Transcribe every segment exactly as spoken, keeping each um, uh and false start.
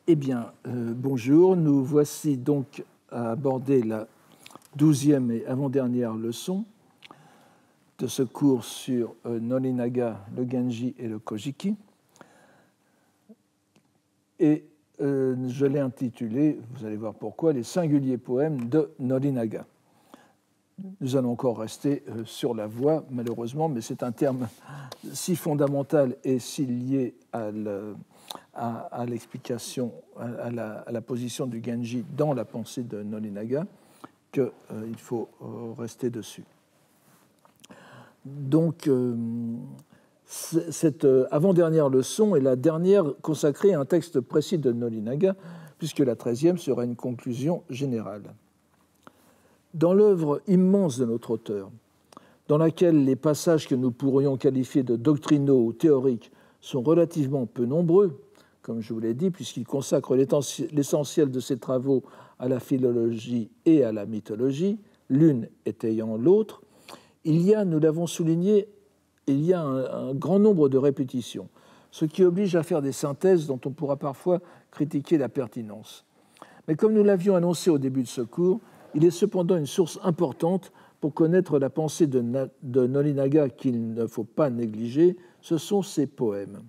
Eh bien, euh, bonjour. Nous voici donc à aborder la douzième et avant-dernière leçon de ce cours sur euh, Norinaga, le Genji et le Kojiki. Et euh, je l'ai intitulé, vous allez voir pourquoi, les singuliers poèmes de Norinaga. Nous allons encore rester euh, sur la voix, malheureusement, mais c'est un terme si fondamental et si lié à le, à, à l'explication, à, à, la, à la position du Genji dans la pensée de Norinaga, qu'il euh, faut euh, rester dessus. Donc, euh, cette euh, avant-dernière leçon est la dernière consacrée à un texte précis de Norinaga, puisque la treizième sera une conclusion générale. Dans l'œuvre immense de notre auteur, dans laquelle les passages que nous pourrions qualifier de doctrinaux ou théoriques sont relativement peu nombreux, comme je vous l'ai dit, puisqu'il consacre l'essentiel de ses travaux à la philologie et à la mythologie, l'une étayant l'autre, il y a, nous l'avons souligné, il y a un, un grand nombre de répétitions, ce qui oblige à faire des synthèses dont on pourra parfois critiquer la pertinence. Mais comme nous l'avions annoncé au début de ce cours, il est cependant une source importante pour connaître la pensée de, de Norinaga qu'il ne faut pas négliger, ce sont ses poèmes.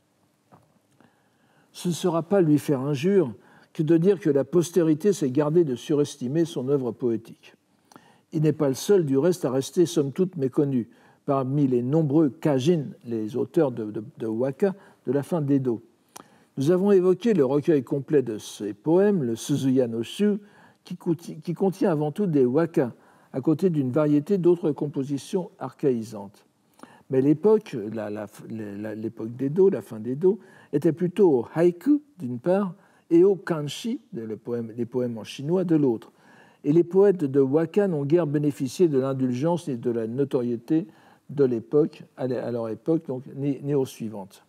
Ce ne sera pas lui faire injure que de dire que la postérité s'est gardée de surestimer son œuvre poétique. Il n'est pas le seul, du reste, à rester somme toute méconnu parmi les nombreux kajin, les auteurs de, de, de waka, de la fin d'Edo. Nous avons évoqué le recueil complet de ses poèmes, le Suzuya no Shu, qui, qui contient avant tout des waka, à côté d'une variété d'autres compositions archaïsantes. Mais l'époque, la, la, la, l'époque d'Edo, la fin d'Edo, était plutôt au haïku, d'une part, et au kanshi, les poèmes, les poèmes en chinois, de l'autre. Et les poètes de waka n'ont guère bénéficié de l'indulgence ni de la notoriété de l'époque, à leur époque, donc, ni, ni aux suivantes.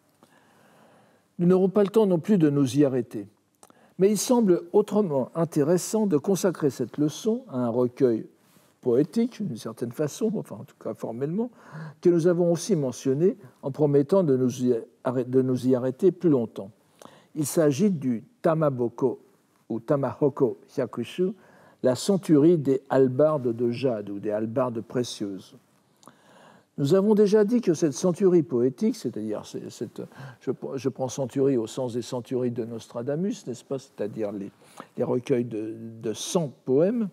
Nous n'aurons pas le temps non plus de nous y arrêter. Mais il semble autrement intéressant de consacrer cette leçon à un recueil poétique, d'une certaine façon, enfin en tout cas formellement, que nous avons aussi mentionné en promettant de nous y arrêter, de nous y arrêter plus longtemps. Il s'agit du Tamaboko ou Tamahoko Hyakushu, la centurie des hallebardes de jade ou des hallebardes précieuses. Nous avons déjà dit que cette centurie poétique, c'est-à-dire, cette, je, je prends centurie au sens des centuries de Nostradamus, n'est-ce pas, c'est-à-dire les, les recueils de, de cent poèmes,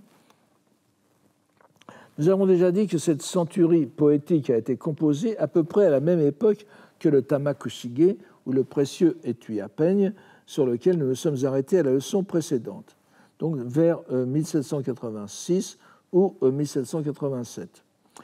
nous avons déjà dit que cette centurie poétique a été composée à peu près à la même époque que le Tamakushige, ou le précieux étui à peigne, sur lequel nous nous sommes arrêtés à la leçon précédente, donc vers euh, mille sept cent quatre-vingt-six ou euh, mille sept cent quatre-vingt-sept.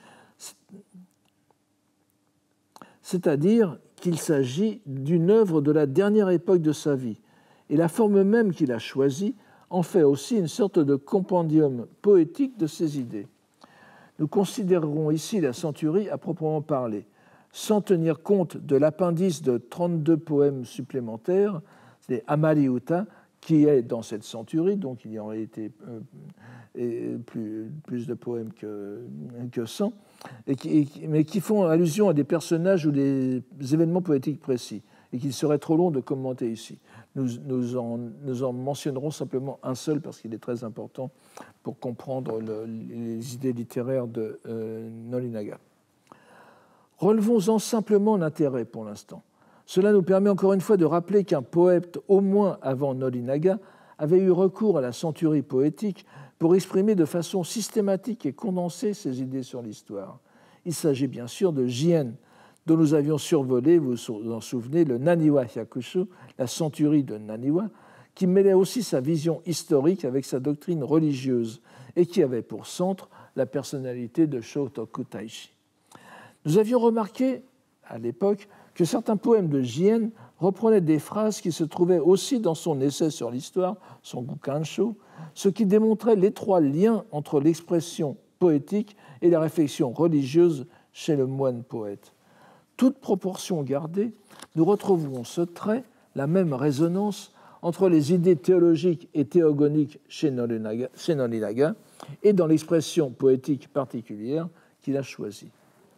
C'est-à-dire qu'il s'agit d'une œuvre de la dernière époque de sa vie, et la forme même qu'il a choisie en fait aussi une sorte de compendium poétique de ses idées. Nous considérerons ici la centurie à proprement parler, sans tenir compte de l'appendice de trente-deux poèmes supplémentaires, les Amari-uta, qui est dans cette centurie, donc il y en a été euh, plus, plus de poèmes que, que cent, et qui, et, mais qui font allusion à des personnages ou des événements poétiques précis, et qu'il serait trop long de commenter ici. Nous, nous, en, nous en mentionnerons simplement un seul, parce qu'il est très important pour comprendre le, les idées littéraires de euh, Norinaga. Relevons-en simplement l'intérêt pour l'instant. Cela nous permet encore une fois de rappeler qu'un poète, au moins avant Norinaga, avait eu recours à la centurie poétique pour exprimer de façon systématique et condensée ses idées sur l'histoire. Il s'agit bien sûr de Jien, dont nous avions survolé, vous vous en souvenez, le Naniwa Hyakushu, la centurie de Naniwa, qui mêlait aussi sa vision historique avec sa doctrine religieuse et qui avait pour centre la personnalité de Shotoku Taishi. Nous avions remarqué, à l'époque, que certains poèmes de Jien reprenaient des phrases qui se trouvaient aussi dans son essai sur l'histoire, son Gukansho, ce qui démontrait l'étroit lien entre l'expression poétique et la réflexion religieuse chez le moine poète. Toute proportion gardée, nous retrouverons ce trait, la même résonance entre les idées théologiques et théogoniques chez Norinaga, chez Norinaga et dans l'expression poétique particulière qu'il a choisie.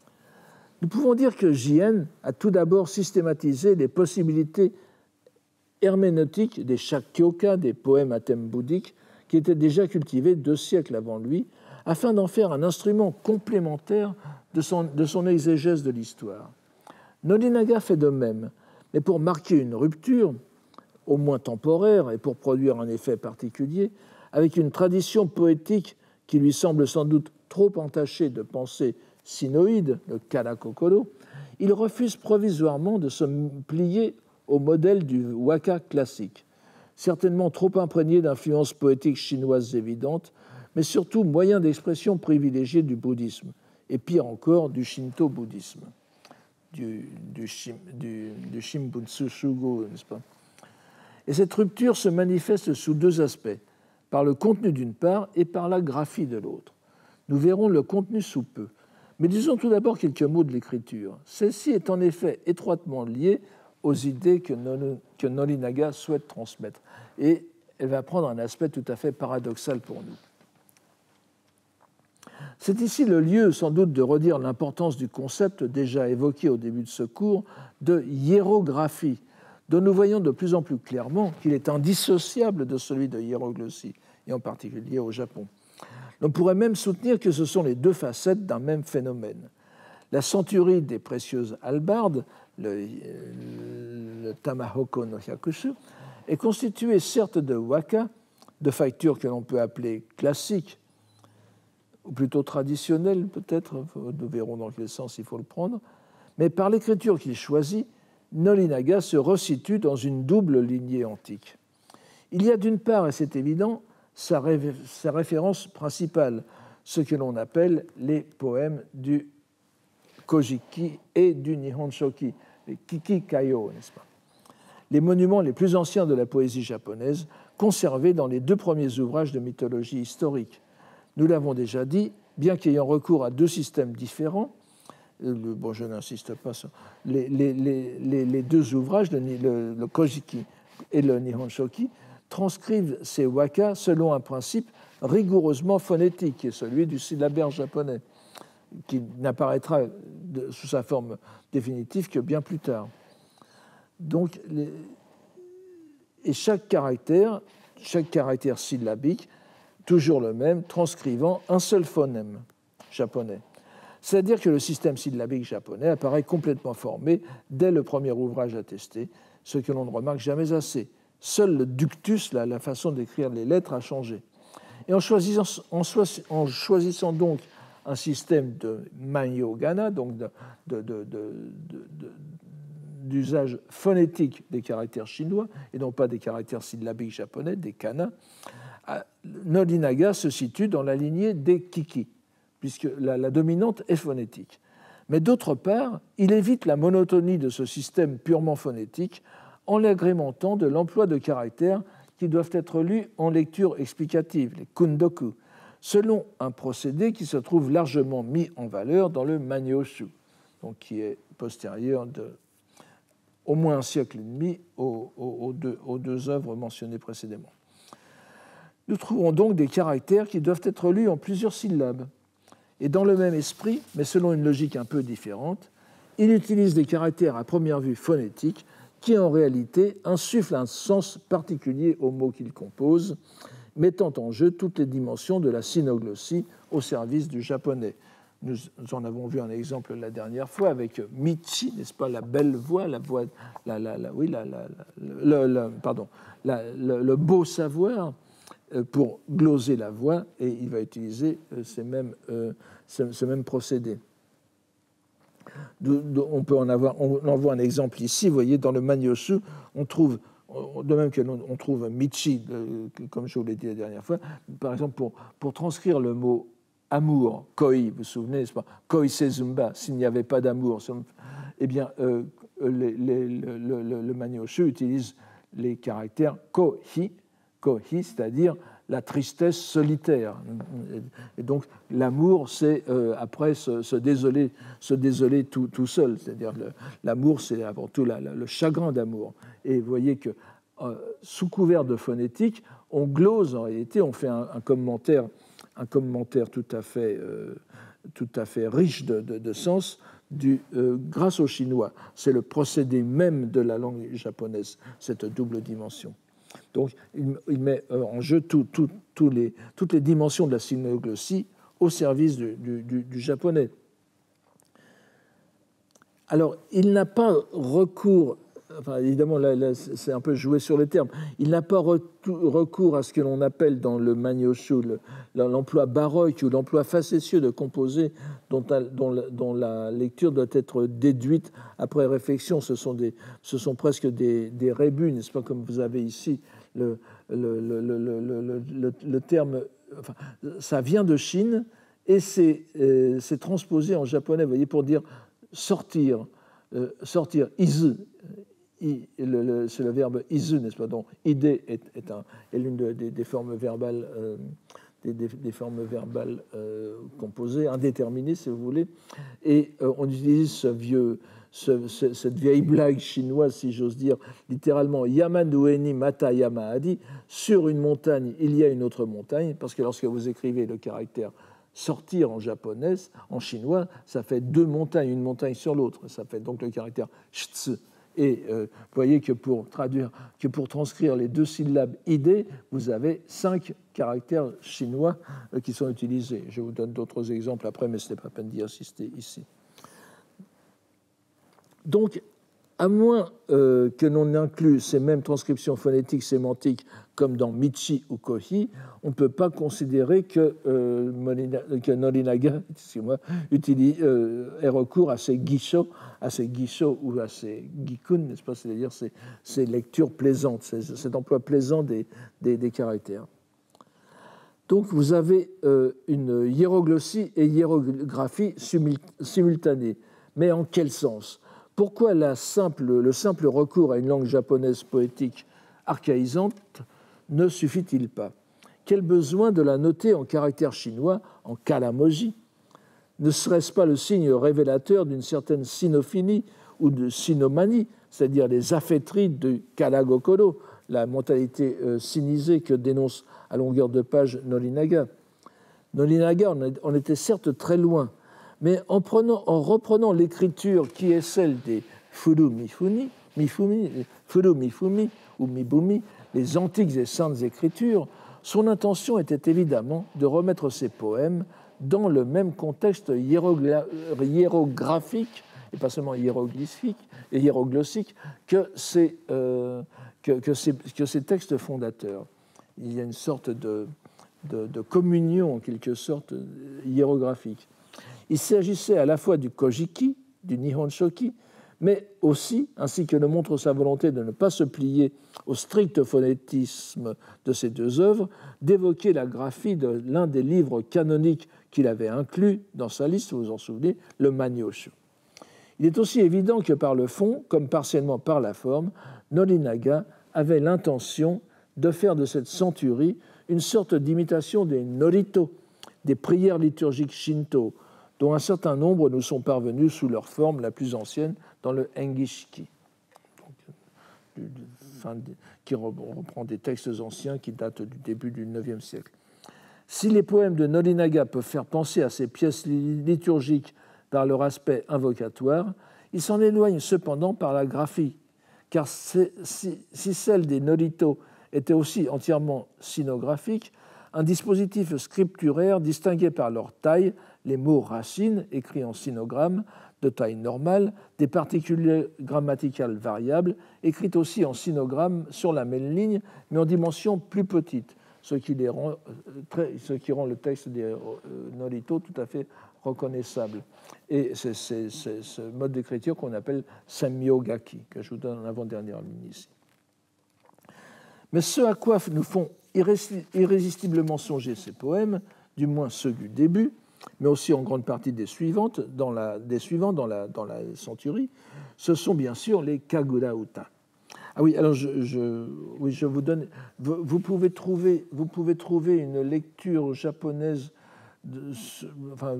Nous pouvons dire que Jien a tout d'abord systématisé les possibilités herméneutique des Shakyoka, des poèmes à thème bouddhique, qui étaient déjà cultivés deux siècles avant lui, afin d'en faire un instrument complémentaire de son, de son exégèse de l'histoire. Nolinaga fait de même, mais pour marquer une rupture, au moins temporaire, et pour produire un effet particulier, avec une tradition poétique qui lui semble sans doute trop entachée de pensée sinoïde, le karakokoro, il refuse provisoirement de se plier au modèle du waka classique, certainement trop imprégné d'influences poétiques chinoises évidentes, mais surtout moyen d'expression privilégié du bouddhisme, et pire encore du shinto-bouddhisme, du, du, shim, du, du Shimbutsu Shugo, n'est-ce pas? Et cette rupture se manifeste sous deux aspects, par le contenu d'une part et par la graphie de l'autre. Nous verrons le contenu sous peu. Mais disons tout d'abord quelques mots de l'écriture. Celle-ci est en effet étroitement liée aux idées que, non, que Nolinaga souhaite transmettre. Et elle va prendre un aspect tout à fait paradoxal pour nous. C'est ici le lieu, sans doute, de redire l'importance du concept déjà évoqué au début de ce cours de hiérographie, dont nous voyons de plus en plus clairement qu'il est indissociable de celui de hiéroglossie, et en particulier au Japon. On pourrait même soutenir que ce sont les deux facettes d'un même phénomène. La centurie des précieuses hallebardes, le, le Tamahoko no Hyakushu, est constituée certes de waka, de factures que l'on peut appeler classiques, ou plutôt traditionnelles peut-être, nous verrons dans quel sens il faut le prendre, mais par l'écriture qu'il choisit, Nolinaga se resitue dans une double lignée antique. Il y a d'une part, et c'est évident, sa, ré- sa référence principale, ce que l'on appelle les poèmes du Kojiki et du Nihonshoki, les Kikikayo, n'est-ce pas? Les monuments les plus anciens de la poésie japonaise, conservés dans les deux premiers ouvrages de mythologie historique. Nous l'avons déjà dit, bien qu'ayant recours à deux systèmes différents, bon, je n'insiste pas sur les, les, les, les deux ouvrages, le, le, le Kojiki et le Nihonshoki, transcrivent ces waka selon un principe rigoureusement phonétique, qui est celui du syllabaire japonais, qui n'apparaîtra de, sous sa forme définitive que bien plus tard. Donc, les, et chaque caractère, chaque caractère syllabique, toujours le même, transcrivant un seul phonème japonais. C'est-à-dire que le système syllabique japonais apparaît complètement formé dès le premier ouvrage attesté, ce que l'on ne remarque jamais assez. Seul le ductus, la, la façon d'écrire les lettres, a changé. Et en choisissant, en, en choisissant donc un système de Manyōgana, donc de, de, de, de, de, d'usage phonétique des caractères chinois, et non pas des caractères syllabiques japonais, des kana, Nolinaga se situe dans la lignée des kiki, puisque la, la dominante est phonétique. Mais d'autre part, il évite la monotonie de ce système purement phonétique en l'agrémentant de l'emploi de caractères qui doivent être lus en lecture explicative, les kundoku, selon un procédé qui se trouve largement mis en valeur dans le Manyoshu, donc qui est postérieur de au moins un siècle et demi aux, aux, aux, deux, aux deux œuvres mentionnées précédemment. Nous trouvons donc des caractères qui doivent être lus en plusieurs syllabes. Et dans le même esprit, mais selon une logique un peu différente, il utilise des caractères à première vue phonétiques qui, en réalité, insufflent un sens particulier aux mots qu'il compose, mettant en jeu toutes les dimensions de la synoglossie au service du japonais. Nous en avons vu un exemple la dernière fois avec Michi, n'est-ce pas, la belle voix, la voix, la, la, la, oui, la, la, la, le, le, pardon, la, le, le beau savoir, pour gloser la voix, et il va utiliser ces mêmes, euh, ce, ce même procédé. De, de, on peut en avoir, on en voit un exemple ici. Vous voyez, dans le Manyoshu, on trouve, de même que l'on on trouve Michi, comme je vous l'ai dit la dernière fois, par exemple pour, pour transcrire le mot amour, koi, vous vous souvenez, n'est-ce pas, koi sezumba, s'il n'y avait pas d'amour, eh bien, euh, les, les, le, le, le Manyoshu utilise les caractères ko-hi, Kohi, c'est-à-dire la tristesse solitaire. Et donc l'amour, c'est euh, après se, se désoler, se désoler tout, tout seul. C'est-à-dire le, l'amour, c'est avant tout la, la, le chagrin d'amour. Et vous voyez que euh, sous couvert de phonétique, on glose en réalité, on fait un, un commentaire, un commentaire tout à fait, euh, tout à fait riche de, de, de sens du, euh, grâce aux Chinois. C'est le procédé même de la langue japonaise, cette double dimension. Donc, il, il met en jeu tout, tout, tout les, toutes les dimensions de la sinoglossie au service du, du, du, du japonais. Alors, il n'a pas recours, enfin, évidemment, là, là, c'est un peu joué sur les termes, il n'a pas recours à ce que l'on appelle dans le Manyoshu l'emploi baroque ou l'emploi facétieux de composés dont, dont, dont la lecture doit être déduite après réflexion. Ce sont, des, ce sont presque des, des rébus, n'est-ce pas, comme vous avez ici le, le, le, le, le, le, le terme. Enfin, ça vient de Chine et c'est euh, transposé en japonais, vous voyez, pour dire sortir, euh, sortir, izu, I, le, le, c'est le verbe izu, n'est-ce pas? Donc, ide est, est, un, est l'une de, des, des formes verbales, euh, des, des, des formes verbales euh, composées, indéterminées, si vous voulez. Et euh, on utilise ce vieux, ce, ce, cette vieille blague chinoise, si j'ose dire, littéralement, Yamanueni mata yamaadi, sur une montagne, il y a une autre montagne, parce que lorsque vous écrivez le caractère sortir en japonais, en chinois, ça fait deux montagnes, une montagne sur l'autre. Ça fait donc le caractère shitsu. Et euh, vous voyez que pour traduire, que pour transcrire les deux syllabes ide, vous avez cinq caractères chinois euh, qui sont utilisés. Je vous donne d'autres exemples après, mais ce n'est pas la peine d'y insister ici. Donc, à moins euh, que l'on inclue ces mêmes transcriptions phonétiques sémantiques comme dans Michi ou Kohi, on ne peut pas considérer que, euh, Molina, que Norinaga utilise, euh, ait recours à ces gisho, à ces gisho ou à ces gikun, n'est-ce pas, c'est-à-dire ces, ces lectures plaisantes, cet emploi plaisant des, des, des caractères. Donc vous avez euh, une hiéroglossie et hiérographie simultanée. Mais en quel sens ? Pourquoi la simple, le simple recours à une langue japonaise poétique archaïsante ne suffit-il pas? Quel besoin de la noter en caractère chinois, en kalamoji? Ne serait-ce pas le signe révélateur d'une certaine sinophilie ou de sinomanie, c'est-à-dire les affaîtries de kalagokoro, la mentalité euh, sinisée que dénonce à longueur de page Norinaga? Norinaga en était certes très loin, mais en, prenant, en reprenant l'écriture qui est celle des Furu Mifumi, Mifumi, Furu Mifumi ou Mibumi, les antiques et saintes écritures, son intention était évidemment de remettre ses poèmes dans le même contexte hiérographique, et pas seulement hiéroglyphique et hiéroglossique, que ces, euh, que, que, ces, que ces textes fondateurs. Il y a une sorte de, de, de communion, en quelque sorte, hiérographique. Il s'agissait à la fois du Kojiki, du Nihon Shoki, mais aussi, ainsi que le montre sa volonté de ne pas se plier au strict phonétisme de ces deux œuvres, d'évoquer la graphie de l'un des livres canoniques qu'il avait inclus dans sa liste, vous vous en souvenez, le Manyoshu. Il est aussi évident que par le fond, comme partiellement par la forme, Norinaga avait l'intention de faire de cette centurie une sorte d'imitation des norito, des prières liturgiques shinto, dont un certain nombre nous sont parvenus sous leur forme la plus ancienne dans le Engishiki, donc, fin de, qui reprend des textes anciens qui datent du début du neuvième siècle. Si les poèmes de Norinaga peuvent faire penser à ces pièces liturgiques par leur aspect invocatoire, ils s'en éloignent cependant par la graphie, car si, si celle des norito était aussi entièrement sinographique, un dispositif scripturaire distinguait par leur taille les mots racines, écrits en sinogramme, de taille normale, des particules grammaticales variables, écrites aussi en sinogramme sur la même ligne, mais en dimension plus petite, ce qui, les rend, très, ce qui rend le texte des norito tout à fait reconnaissable. Et c'est ce mode d'écriture qu'on appelle Senmyōgaki, que je vous donne en avant-dernière ligne ici. Mais ce à quoi nous font irrésistiblement songer ces poèmes, du moins ceux du début, mais aussi en grande partie des suivantes, dans la, des suivants dans la, dans la centurie, ce sont bien sûr les Kagura Uta. Ah oui, alors je, je, oui, je vous donne. Vous, vous, pouvez trouver, vous pouvez trouver une lecture japonaise. De, enfin,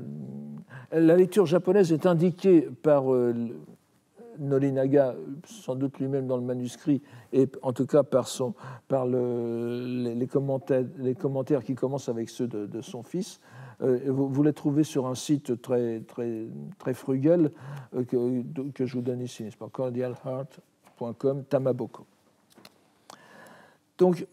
la lecture japonaise est indiquée par euh, Norinaga, sans doute lui-même dans le manuscrit, et en tout cas par, son, par le, les, les, commentaires, les commentaires qui commencent avec ceux de, de son fils. Euh, vous, vous les trouvez sur un site très, très, très frugal euh, que, que je vous donne ici, n'est-ce pas, cordial heart point com, Tamaboko. Donc,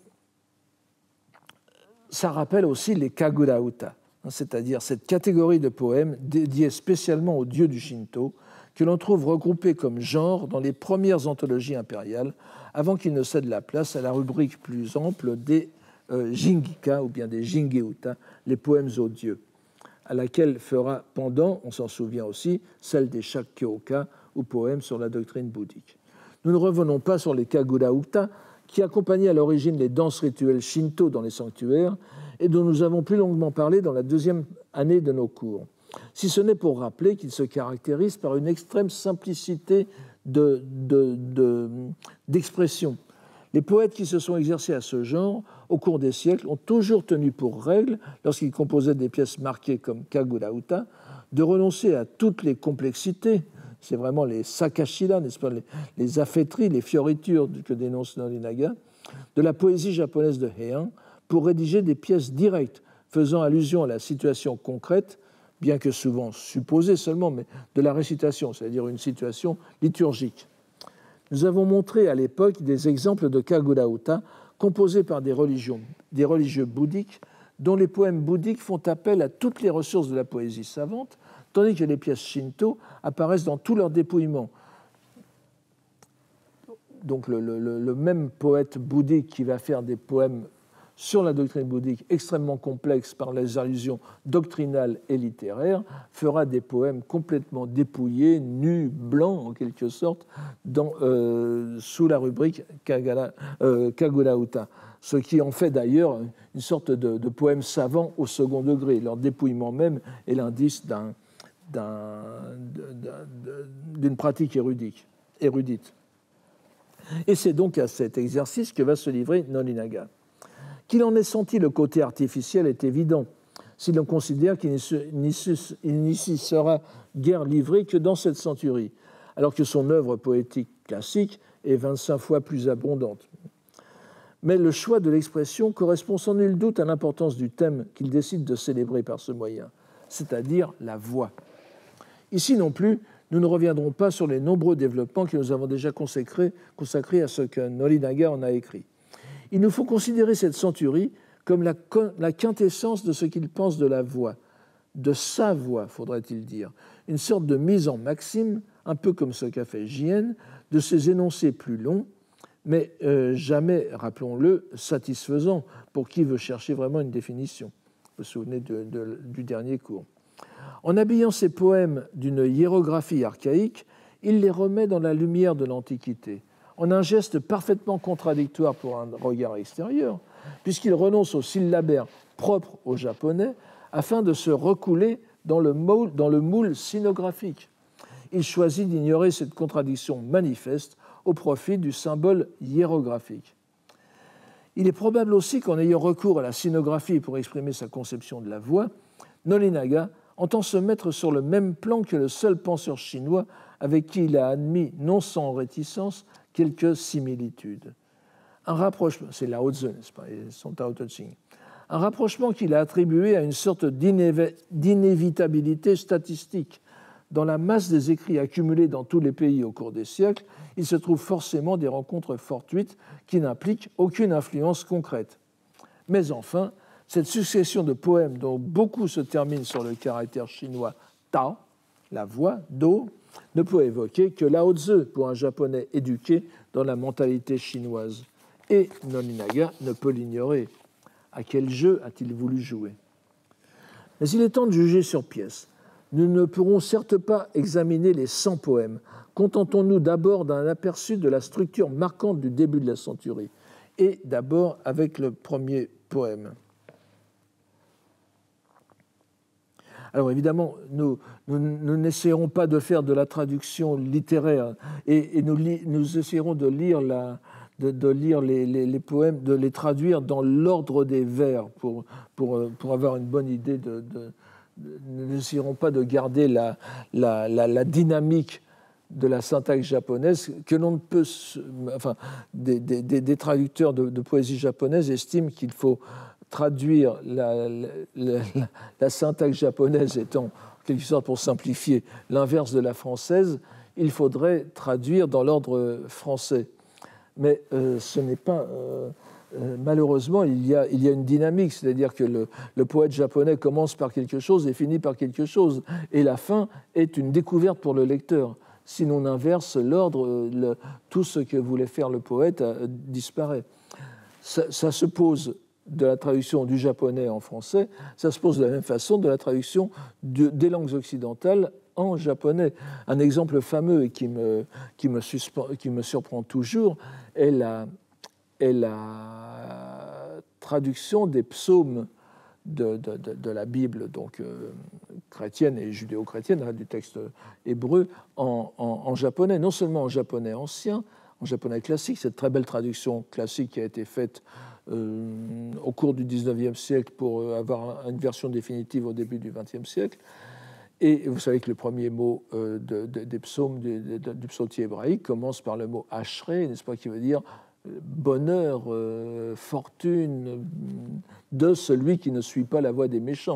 ça rappelle aussi les Kagura Uta, c'est-à-dire cette catégorie de poèmes dédiés spécialement aux dieux du Shinto, que l'on trouve regroupés comme genre dans les premières anthologies impériales, avant qu'ils ne cèdent la place à la rubrique plus ample des euh, Jingika, ou bien des Jingeuta, les poèmes aux dieux, à laquelle fera pendant, on s'en souvient aussi, celle des Shakkyoka, ou poèmes sur la doctrine bouddhique. Nous ne revenons pas sur les Kagura Uta, qui accompagnaient à l'origine les danses rituelles shinto dans les sanctuaires et dont nous avons plus longuement parlé dans la deuxième année de nos cours, si ce n'est pour rappeler qu'ils se caractérisent par une extrême simplicité de, de, de, d'expression. Les poètes qui se sont exercés à ce genre au cours des siècles ont toujours tenu pour règle, lorsqu'ils composaient des pièces marquées comme Kagura Uta, de renoncer à toutes les complexités. C'est vraiment les sakashira, n'est-ce pas, les, les affaîtries, les fioritures que dénonce Norinaga, de la poésie japonaise de Heian, pour rédiger des pièces directes faisant allusion à la situation concrète, bien que souvent supposée seulement, mais de la récitation, c'est-à-dire une situation liturgique. Nous avons montré à l'époque des exemples de Kagura Uta composés par des, religions, des religieux bouddhiques, dont les poèmes bouddhiques font appel à toutes les ressources de la poésie savante, tandis que les pièces shinto apparaissent dans tout leur dépouillement. Donc le, le, le même poète bouddhique qui va faire des poèmes sur la doctrine bouddhique extrêmement complexes par les allusions doctrinales et littéraires fera des poèmes complètement dépouillés, nus, blancs en quelque sorte, dans, euh, sous la rubrique Kagura, euh, Kagura Uta, ce qui en fait d'ailleurs une sorte de, de poème savant au second degré. Leur dépouillement même est l'indice d'un d'une pratique érudite. érudite. Et c'est donc à cet exercice que va se livrer Norinaga. Qu'il en ait senti le côté artificiel est évident, si l'on considère qu'il n'y s'y sera guère livré que dans cette centurie, alors que son œuvre poétique classique est vingt-cinq fois plus abondante. Mais le choix de l'expression correspond sans nul doute à l'importance du thème qu'il décide de célébrer par ce moyen, c'est-à-dire la voix. Ici non plus, nous ne reviendrons pas sur les nombreux développements que nous avons déjà consacrés, consacrés à ce que Norinaga en a écrit. Il nous faut considérer cette centurie comme la, la quintessence de ce qu'il pense de la voix, de sa voix, faudrait-il dire, une sorte de mise en maxime, un peu comme ce qu'a fait Jien, de ses énoncés plus longs, mais euh, jamais, rappelons-le, satisfaisant pour qui veut chercher vraiment une définition. Vous vous souvenez de, de, du dernier cours. En habillant ses poèmes d'une hiérographie archaïque, il les remet dans la lumière de l'Antiquité, en un geste parfaitement contradictoire pour un regard extérieur, puisqu'il renonce au syllabaire propre aux Japonais afin de se recouler dans le moule, dans le moule sinographique. Il choisit d'ignorer cette contradiction manifeste au profit du symbole hiérographique. Il est probable aussi qu'en ayant recours à la sinographie pour exprimer sa conception de la voix, Norinaga entend se mettre sur le même plan que le seul penseur chinois avec qui il a admis, non sans réticence, quelques similitudes. Un rapprochement, c'est Lao Tzu, n'est-ce pas, et son Tao Te Ching. Un rapprochement qu'il a attribué à une sorte d'inév- d'inévitabilité statistique. Dans la masse des écrits accumulés dans tous les pays au cours des siècles, il se trouve forcément des rencontres fortuites qui n'impliquent aucune influence concrète. Mais enfin, cette succession de poèmes dont beaucoup se terminent sur le caractère chinois Tao, la voix, Do, ne peut évoquer que Lao Tzu pour un japonais éduqué dans la mentalité chinoise. Et Norinaga ne peut l'ignorer. À quel jeu a-t-il voulu jouer? Mais il est temps de juger sur pièce. Nous ne pourrons certes pas examiner les cent poèmes. Contentons-nous d'abord d'un aperçu de la structure marquante du début de la centurie. Et d'abord avec le premier poème. Alors évidemment, nous, nous, nous n'essayerons pas de faire de la traduction littéraire et, et nous, nous essayerons de lire, la, de, de lire les, les, les poèmes, de les traduire dans l'ordre des vers pour, pour, pour avoir une bonne idée de... de nous n'essayerons pas de garder la, la, la, la dynamique de la syntaxe japonaise que l'on ne peut... Enfin, des, des, des traducteurs de, de poésie japonaise estiment qu'il faut traduire la, la, la, la syntaxe japonaise étant, en quelque sorte, pour simplifier, l'inverse de la française, il faudrait traduire dans l'ordre français. Mais euh, ce n'est pas... Euh, euh, malheureusement, il y, a, il y a une dynamique, c'est-à-dire que le, le poète japonais commence par quelque chose et finit par quelque chose. Et la fin est une découverte pour le lecteur. Si l'on inverse l'ordre, le, tout ce que voulait faire le poète euh, disparaît. Ça, ça se pose de la traduction du japonais en français, ça se pose de la même façon de la traduction de, des langues occidentales en japonais. Un exemple fameux et qui me, qui me, suspend, qui me surprend toujours est la, est la traduction des psaumes de, de, de, de la Bible, donc euh, chrétienne et judéo-chrétienne, du texte hébreu, en, en, en japonais, non seulement en japonais ancien, en japonais classique, cette très belle traduction classique qui a été faite euh, au cours du dix-neuvième siècle pour avoir une version définitive au début du vingtième siècle. Et vous savez que le premier mot euh, de, de, des psaumes de, de, du psautier hébraïque commence par le mot ashré, n'est-ce pas, qui veut dire bonheur, euh, fortune de celui qui ne suit pas la voie des méchants.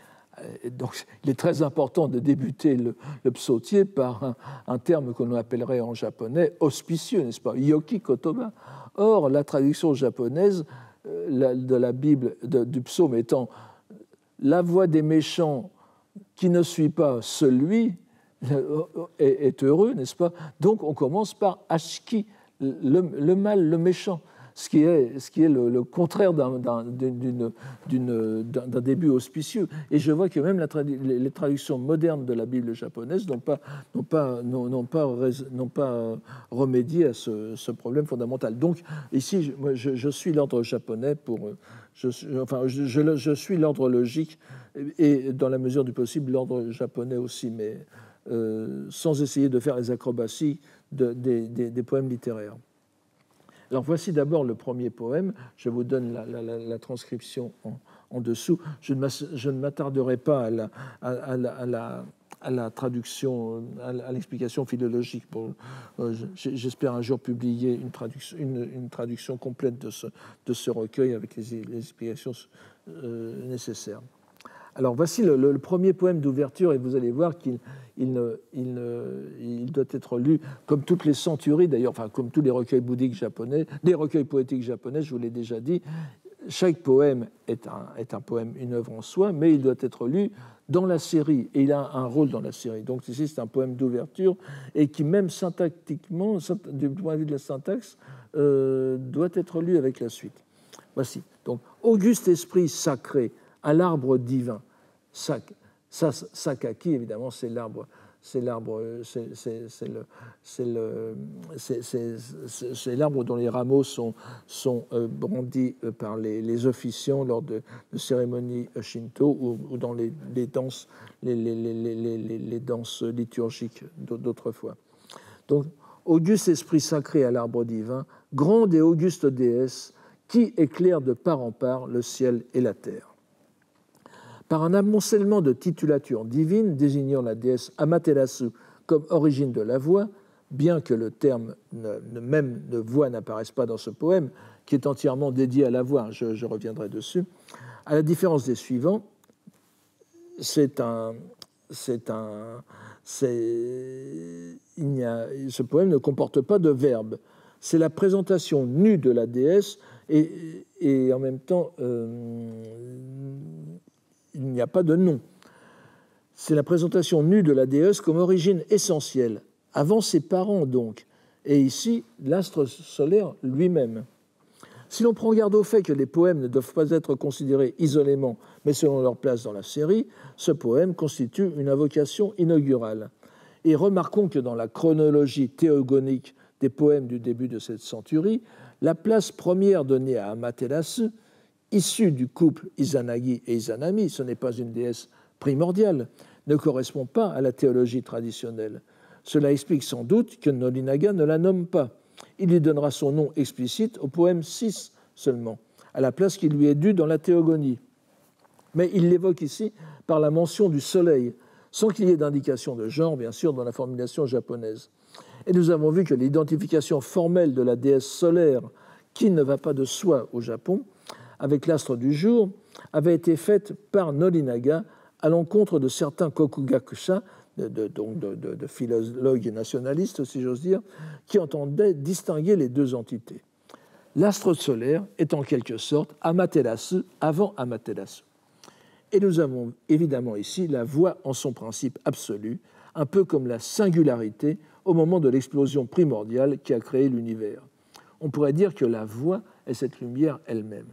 Et donc, il est très important de débuter le, le psautier par un, un terme que l'on appellerait en japonais auspicieux, n'est-ce pas, yoki kotoba. Or, la traduction japonaise euh, la, de la Bible, de, du psaume étant la voie des méchants qui ne suit pas celui est, est heureux, n'est-ce pas? Donc, on commence par ashiki, le, le mal, le méchant, ce qui est, ce qui est le, le contraire d'un, d'un, d'une, d'une, d'un début auspicieux. Et je vois que même la tradu- les traductions modernes de la Bible japonaise n'ont pas, n'ont pas, n'ont, n'ont pas, n'ont pas remédié à ce, ce problème fondamental. Donc, ici, je, moi, je, je suis l'ordre japonais pour... Je, enfin, je, je, je suis l'ordre logique et, dans la mesure du possible, l'ordre japonais aussi, mais euh, sans essayer de faire les acrobaties de, des, des, des poèmes littéraires. Alors voici d'abord le premier poème. Je vous donne la, la, la, la transcription en, en dessous. Je ne, je ne m'attarderai pas à la, à, à la, à la, à la traduction, à, à l'explication philologique. Pour, euh, j'espère un jour publier une traduction, une, une traduction complète de ce, de ce recueil avec les, les explications euh, nécessaires. Alors voici le, le, le premier poème d'ouverture et vous allez voir qu'il il ne, il ne, il doit être lu comme toutes les centuries d'ailleurs, enfin comme tous les recueils bouddhiques japonais, les recueils poétiques japonais, je vous l'ai déjà dit. Chaque poème est un, est un poème, une œuvre en soi, mais il doit être lu dans la série et il a un rôle dans la série. Donc ici c'est un poème d'ouverture et qui même syntactiquement, du point de vue de la syntaxe, euh, doit être lu avec la suite. Voici donc auguste esprit sacré à l'arbre divin. Sak, sakaki, évidemment, c'est l'arbre, c'est l'arbre, c'est, c'est, c'est le, c'est le, c'est, c'est, c'est, c'est l'arbre dont les rameaux sont, sont euh, brandis par les, les officiants lors de, de cérémonies shinto ou, ou dans les, les danses, les, les, les, les, les, les danses liturgiques d'autrefois. Donc, auguste esprit sacré à l'arbre divin, grande et auguste déesse qui éclaire de part en part le ciel et la terre. Par un amoncellement de titulatures divines désignant la déesse Amaterasu comme origine de la voix, bien que le terme ne, ne, même de voix n'apparaisse pas dans ce poème, qui est entièrement dédié à la voix, je, je reviendrai dessus, à la différence des suivants, c'est un... C'est un c'est, il n'y a, ce poème ne comporte pas de verbe. C'est la présentation nue de la déesse et, et en même temps... Euh, il n'y a pas de nom. C'est la présentation nue de la déesse comme origine essentielle, avant ses parents donc, et ici l'astre solaire lui-même. Si l'on prend garde au fait que les poèmes ne doivent pas être considérés isolément, mais selon leur place dans la série, ce poème constitue une invocation inaugurale. Et remarquons que dans la chronologie théogonique des poèmes du début de cette centurie, la place première donnée à Amaterasu, issue du couple Izanagi et Izanami, ce n'est pas une déesse primordiale, ne correspond pas à la théologie traditionnelle. Cela explique sans doute que Norinaga ne la nomme pas. Il lui donnera son nom explicite au poème six seulement, à la place qui lui est due dans la théogonie. Mais il l'évoque ici par la mention du soleil, sans qu'il y ait d'indication de genre, bien sûr, dans la formulation japonaise. Et nous avons vu que l'identification formelle de la déesse solaire, qui ne va pas de soi au Japon, avec l'astre du jour avait été faite par Norinaga à l'encontre de certains kokugakusha, de, de, donc de, de, de philologues nationalistes, si j'ose dire, qui entendaient distinguer les deux entités. L'astre solaire est en quelque sorte Amaterasu avant Amaterasu. Et nous avons évidemment ici la voix en son principe absolu, un peu comme la singularité au moment de l'explosion primordiale qui a créé l'univers. On pourrait dire que la voix est cette lumière elle-même.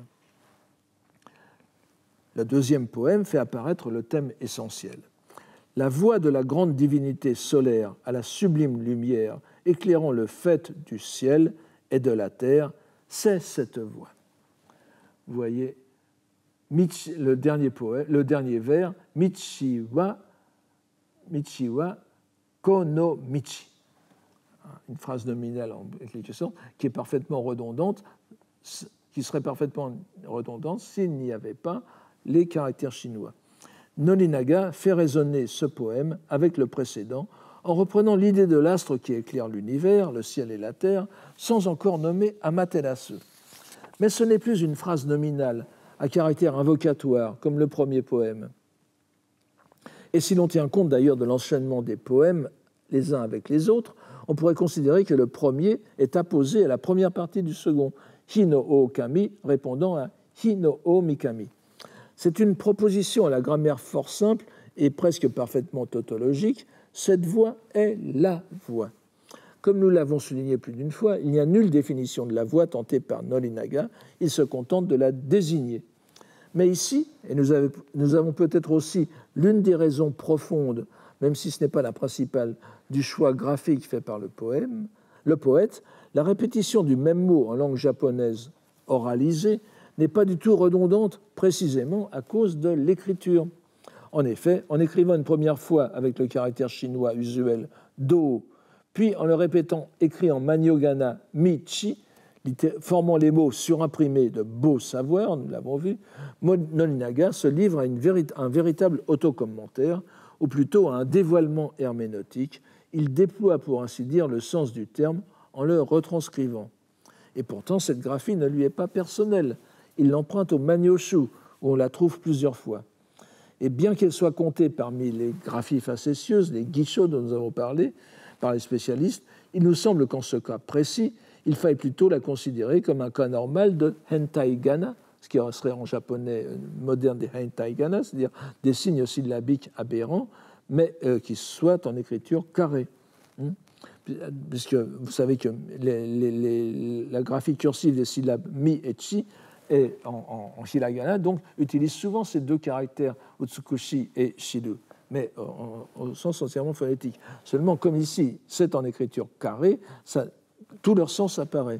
Le deuxième poème fait apparaître le thème essentiel. La voix de la grande divinité solaire à la sublime lumière éclairant le fait du ciel et de la terre, c'est cette voix. Vous voyez Michi, le, dernier poème, le dernier vers, Michi wa, Michi wa kono michi. Une phrase nominale en quelque sorte, qui est parfaitement redondante, qui serait parfaitement redondante s'il n'y avait pas les caractères chinois. Norinaga fait résonner ce poème avec le précédent en reprenant l'idée de l'astre qui éclaire l'univers, le ciel et la terre, sans encore nommer Amaterasu. Mais ce n'est plus une phrase nominale à caractère invocatoire, comme le premier poème. Et si l'on tient compte d'ailleurs de l'enchaînement des poèmes les uns avec les autres, on pourrait considérer que le premier est apposé à la première partie du second, Hi no o kami, répondant à Hi no o mikami. C'est une proposition à la grammaire fort simple et presque parfaitement tautologique. Cette voix est la voix. Comme nous l'avons souligné plus d'une fois, il n'y a nulle définition de la voix tentée par Norinaga, il se contente de la désigner. Mais ici, et nous, avez, nous avons peut-être aussi l'une des raisons profondes, même si ce n'est pas la principale, du choix graphique fait par le, poème, le poète, la répétition du même mot en langue japonaise oralisée n'est pas du tout redondante, précisément à cause de l'écriture. En effet, en écrivant une première fois avec le caractère chinois usuel do, puis en le répétant écrit en maniogana michi, formant les mots surimprimés de beau savoir, nous l'avons vu, Norinaga se livre à une vérit- un véritable autocommentaire, ou plutôt à un dévoilement herméneutique. Il déploie, pour ainsi dire, le sens du terme en le retranscrivant. Et pourtant, cette graphie ne lui est pas personnelle. Il l'emprunte au Manyoshu, où on la trouve plusieurs fois. Et bien qu'elle soit comptée parmi les graphies facétieuses, les gishō dont nous avons parlé, par les spécialistes, il nous semble qu'en ce cas précis, il faille plutôt la considérer comme un cas normal de hentai gana, ce qui serait en japonais moderne des hentai gana, c'est-à-dire des signes syllabiques aberrants, mais euh, qui soient en écriture carrée. Hum Puisque vous savez que les, les, les, la graphie cursive des syllabes mi et chi est en, en, en hiragana, donc utilise souvent ces deux caractères, utsukushi et shiru, mais au sens entièrement phonétique. Seulement, comme ici, c'est en écriture carrée, ça, tout leur sens apparaît.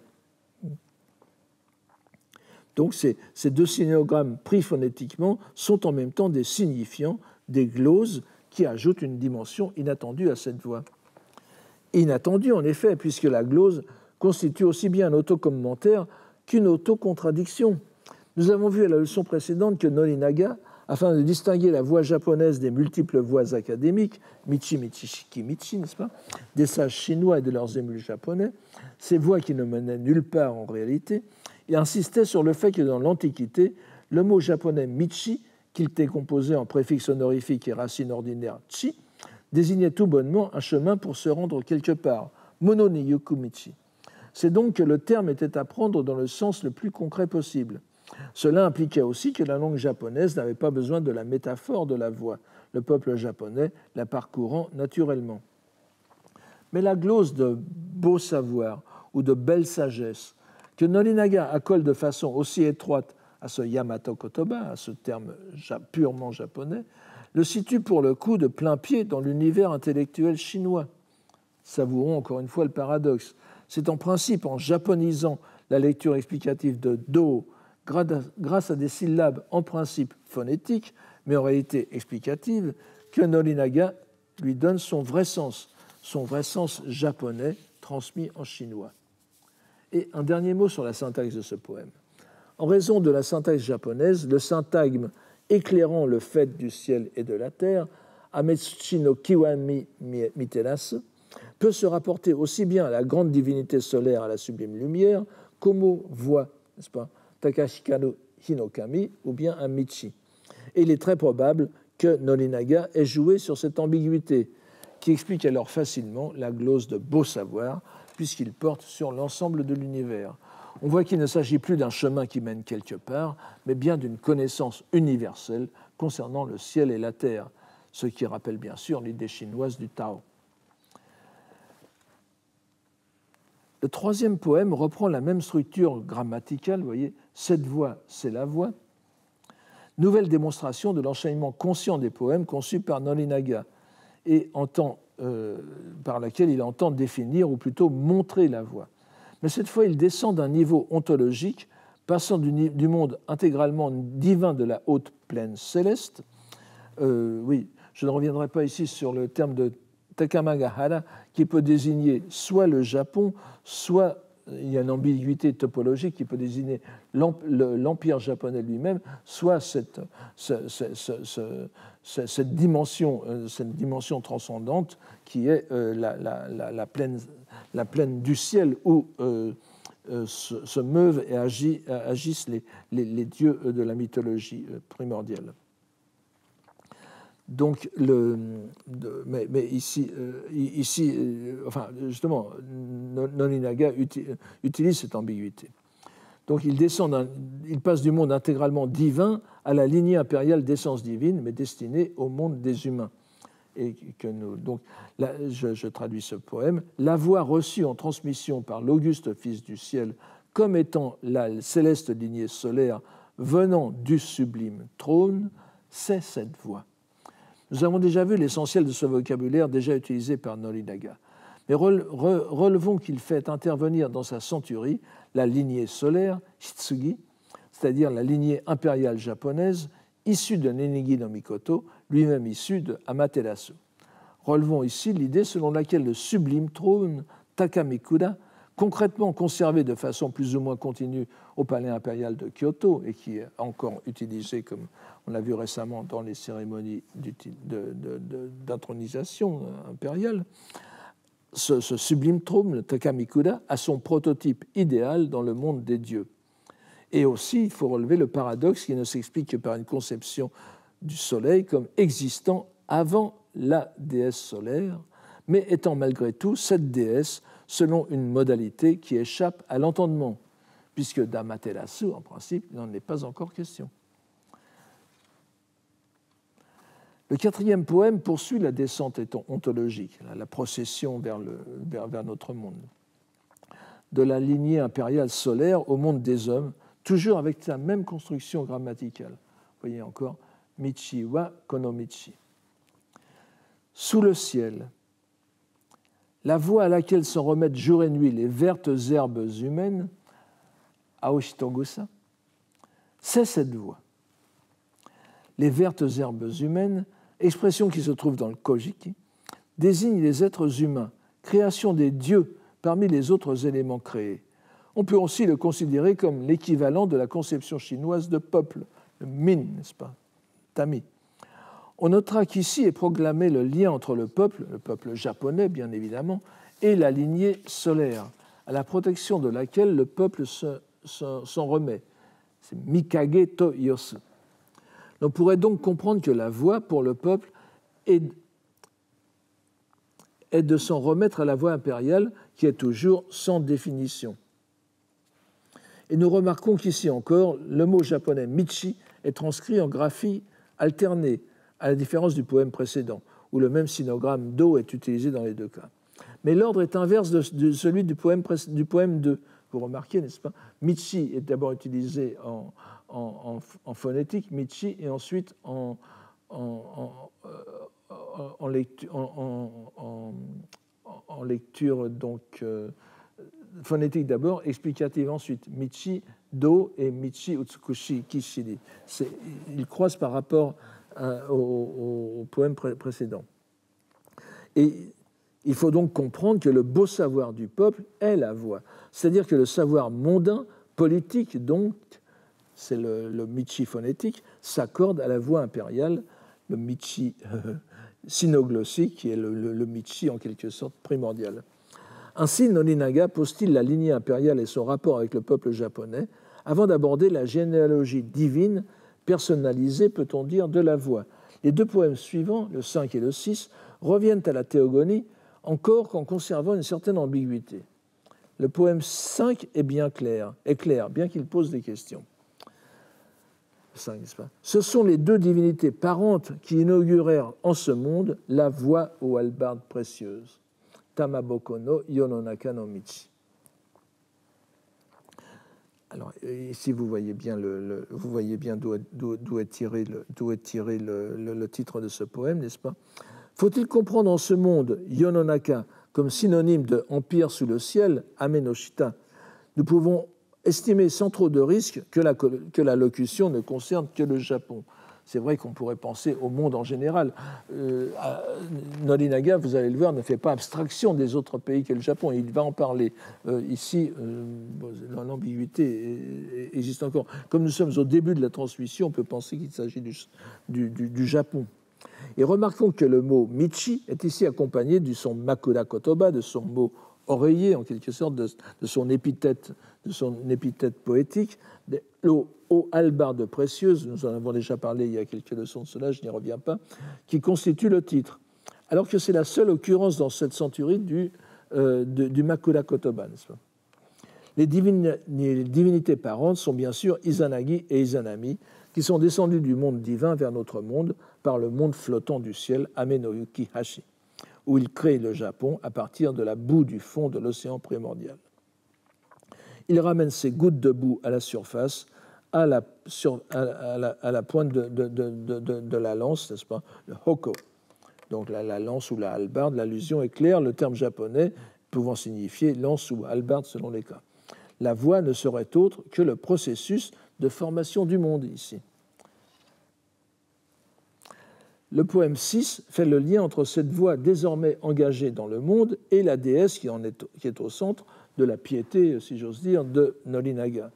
Donc ces, ces deux signogrammes pris phonétiquement sont en même temps des signifiants, des gloses qui ajoutent une dimension inattendue à cette voix. Inattendue en effet, puisque la glose constitue aussi bien un autocommentaire qu'une autocontradiction. Nous avons vu à la leçon précédente que Norinaga, afin de distinguer la voix japonaise des multiples voix académiques, Michi, Michishiki, Michi, n'est-ce pas, des sages chinois et de leurs émules japonais, ces voix qui ne menaient nulle part en réalité, il insistait sur le fait que dans l'Antiquité, le mot japonais Michi, qu'il était composé en préfixe honorifique et racine ordinaire chi, désignait tout bonnement un chemin pour se rendre quelque part, mono ni yokumichi. C'est donc que le terme était à prendre dans le sens le plus concret possible. Cela impliquait aussi que la langue japonaise n'avait pas besoin de la métaphore de la voix, le peuple japonais la parcourant naturellement. Mais la glose de beau savoir ou de belle sagesse, que Norinaga accole de façon aussi étroite à ce Yamato Kotoba, à ce terme purement japonais, le situe pour le coup de plein pied dans l'univers intellectuel chinois. Savourons encore une fois le paradoxe. C'est en principe en japonisant la lecture explicative de Do, grâce à des syllabes en principe phonétiques, mais en réalité explicatives, que Norinaga lui donne son vrai sens, son vrai sens japonais transmis en chinois. Et un dernier mot sur la syntaxe de ce poème. En raison de la syntaxe japonaise, le syntagme éclairant le fait du ciel et de la terre, Ametsuchi no Kiwami Miterasu, peut se rapporter aussi bien à la grande divinité solaire, à la sublime lumière, qu'au mot voix, n'est-ce pas, Takashika no Hinokami ou bien un Michi. Et il est très probable que Nolinaga ait joué sur cette ambiguïté, qui explique alors facilement la glose de beau savoir, puisqu'il porte sur l'ensemble de l'univers. On voit qu'il ne s'agit plus d'un chemin qui mène quelque part, mais bien d'une connaissance universelle concernant le ciel et la terre, ce qui rappelle bien sûr l'idée chinoise du Tao. Le troisième poème reprend la même structure grammaticale, vous voyez, cette voix, c'est la voix. Nouvelle démonstration de l'enchaînement conscient des poèmes conçus par Nolinaga et entend, euh, par laquelle il entend définir ou plutôt montrer la voix. Mais cette fois, il descend d'un niveau ontologique, passant du, du monde intégralement divin de la haute plaine céleste. Euh, oui, je ne reviendrai pas ici sur le terme de Takamagahara, qui peut désigner soit le Japon, soit, il y a une ambiguïté topologique qui peut désigner l'empire japonais lui-même, soit cette, ce, ce, ce, ce, cette, dimension, cette dimension transcendante qui est euh, la, la, la, la, plaine, la plaine du ciel où euh, euh, se, se meuvent et agis, agissent les, les, les dieux de la mythologie primordiale. Donc, le, de, mais, mais ici, euh, ici euh, enfin, justement, Nolinaga uti, utilise cette ambiguïté. Donc, il, descend il passe du monde intégralement divin à la lignée impériale d'essence divine, mais destinée au monde des humains. Et que nous, donc, là, je, je traduis ce poème. La voix reçue en transmission par l'auguste Fils du ciel, comme étant la céleste lignée solaire venant du sublime trône, c'est cette voix. Nous avons déjà vu l'essentiel de ce vocabulaire déjà utilisé par Nolinaga. Mais relevons qu'il fait intervenir dans sa centurie la lignée solaire, Hitsugi, c'est-à-dire la lignée impériale japonaise, issue de Nenigi no Mikoto, lui-même issu de Amaterasu. Relevons ici l'idée selon laquelle le sublime trône Takamikuda, concrètement conservé de façon plus ou moins continue au palais impérial de Kyoto et qui est encore utilisé, comme on l'a vu récemment dans les cérémonies d'intronisation impériale, ce, ce sublime trône, le Takamikuda, a son prototype idéal dans le monde des dieux. Et aussi, il faut relever le paradoxe qui ne s'explique que par une conception du soleil comme existant avant la déesse solaire, mais étant malgré tout cette déesse selon une modalité qui échappe à l'entendement, puisque d'Amaterasu, en principe, il n'en est pas encore question. Le quatrième poème poursuit la descente ontologique, la procession vers, le, vers, vers notre monde, de la lignée impériale solaire au monde des hommes, toujours avec la même construction grammaticale. Vous voyez encore, Michi wa konomichi. Sous le ciel, la voie à laquelle s'en remettent jour et nuit les vertes herbes humaines, Aoshitogusa, c'est cette voie. Les vertes herbes humaines, expression qui se trouve dans le Kojiki, désignent les êtres humains, création des dieux parmi les autres éléments créés. On peut aussi le considérer comme l'équivalent de la conception chinoise de peuple, le min, n'est-ce pas, tami. On notera qu'ici est proclamé le lien entre le peuple, le peuple japonais bien évidemment, et la lignée solaire, à la protection de laquelle le peuple se, se, s'en remet. C'est Mikage to Yosu. On pourrait donc comprendre que la voie pour le peuple est, est de s'en remettre à la voie impériale qui est toujours sans définition. Et nous remarquons qu'ici encore, le mot japonais michi est transcrit en graphie alternée, à la différence du poème précédent, où le même sinogramme do est utilisé dans les deux cas. Mais l'ordre est inverse de, de celui du poème, du poème deux. Vous remarquez, n'est-ce pas? Michi est d'abord utilisé en, en, en, en phonétique, michi, et ensuite en, en, en, en lecture, en, en lecture donc, euh, phonétique d'abord, explicative ensuite. Michi, do et michi, utsukushi, kishiri. Ils croisent par rapport à, au, au, au poème pré précédent. Et il faut donc comprendre que le beau savoir du peuple est la voix. C'est-à-dire que le savoir mondain, politique, donc, c'est le, le michi phonétique, s'accorde à la voix impériale, le michi euh, sinoglossique, qui est le, le, le michi en quelque sorte primordial. Ainsi, Nolinaga pose-t-il la lignée impériale et son rapport avec le peuple japonais avant d'aborder la généalogie divine, personnalisée, peut-on dire, de la voix. Les deux poèmes suivants, le cinq et le six, reviennent à la théogonie, encore qu'en conservant une certaine ambiguïté. Le poème cinq est bien clair, est clair, bien qu'il pose des questions. cinq, n'est-ce pas ? Ce sont les deux divinités parentes qui inaugurèrent en ce monde la voie aux hallebardes précieuses. Tamaboko no Yononaka no Michi. Alors, ici, vous voyez bien, le, le, vous voyez bien d'où, d'où, d'où est tiré, le, d'où est tiré le, le, le titre de ce poème, n'est-ce pas ? Faut-il comprendre en ce monde Yononaka comme synonyme de empire sous le ciel, Amenoshita ? Nous pouvons estimer sans trop de risque que la, que la locution ne concerne que le Japon. C'est vrai qu'on pourrait penser au monde en général. Euh, Norinaga, vous allez le voir, ne fait pas abstraction des autres pays qu'est le Japon. Il va en parler. Euh, ici, euh, l'ambiguïté existe encore. Comme nous sommes au début de la transmission, on peut penser qu'il s'agit du, du, du, du Japon. Et remarquons que le mot Michi est ici accompagné du son Makura Kotoba, de son mot oreiller, en quelque sorte, de, de, son, épithète, de son épithète poétique, aux hallebardes précieuses, nous en avons déjà parlé il y a quelques leçons de cela, je n'y reviens pas, qui constitue le titre. Alors que c'est la seule occurrence dans cette centurie du, euh, de, du Makura Kotoba, n'est-ce pas ? Les, divini, les divinités parentes sont bien sûr Izanagi et Izanami, qui sont descendus du monde divin vers notre monde par le monde flottant du ciel, Ame-no-yuki Hashi, où ils créent le Japon à partir de la boue du fond de l'océan primordial. Ils ramènent ces gouttes de boue à la surface, à la, sur, à, à la, à la pointe de, de, de, de, de la lance, n'est-ce pas, le hoko. Donc la, la lance ou la hallebarde, l'allusion est claire, le terme japonais pouvant signifier lance ou hallebarde selon les cas. La voie ne serait autre que le processus de formation du monde ici. Le poème six fait le lien entre cette voie désormais engagée dans le monde et la déesse qui, en est, qui est au centre de la piété, si j'ose dire, de Norinaga.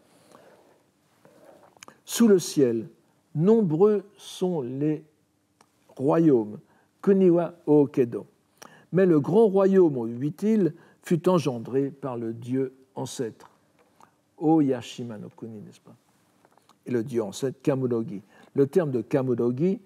Sous le ciel, nombreux sont les royaumes, Kuniwa Ookedo. Mais le grand royaume aux huit îles fut engendré par le dieu ancêtre, Oyashima no Kuni, n'est-ce pas ? Et le dieu ancêtre, Kamurogi. Le terme de Kamurogi,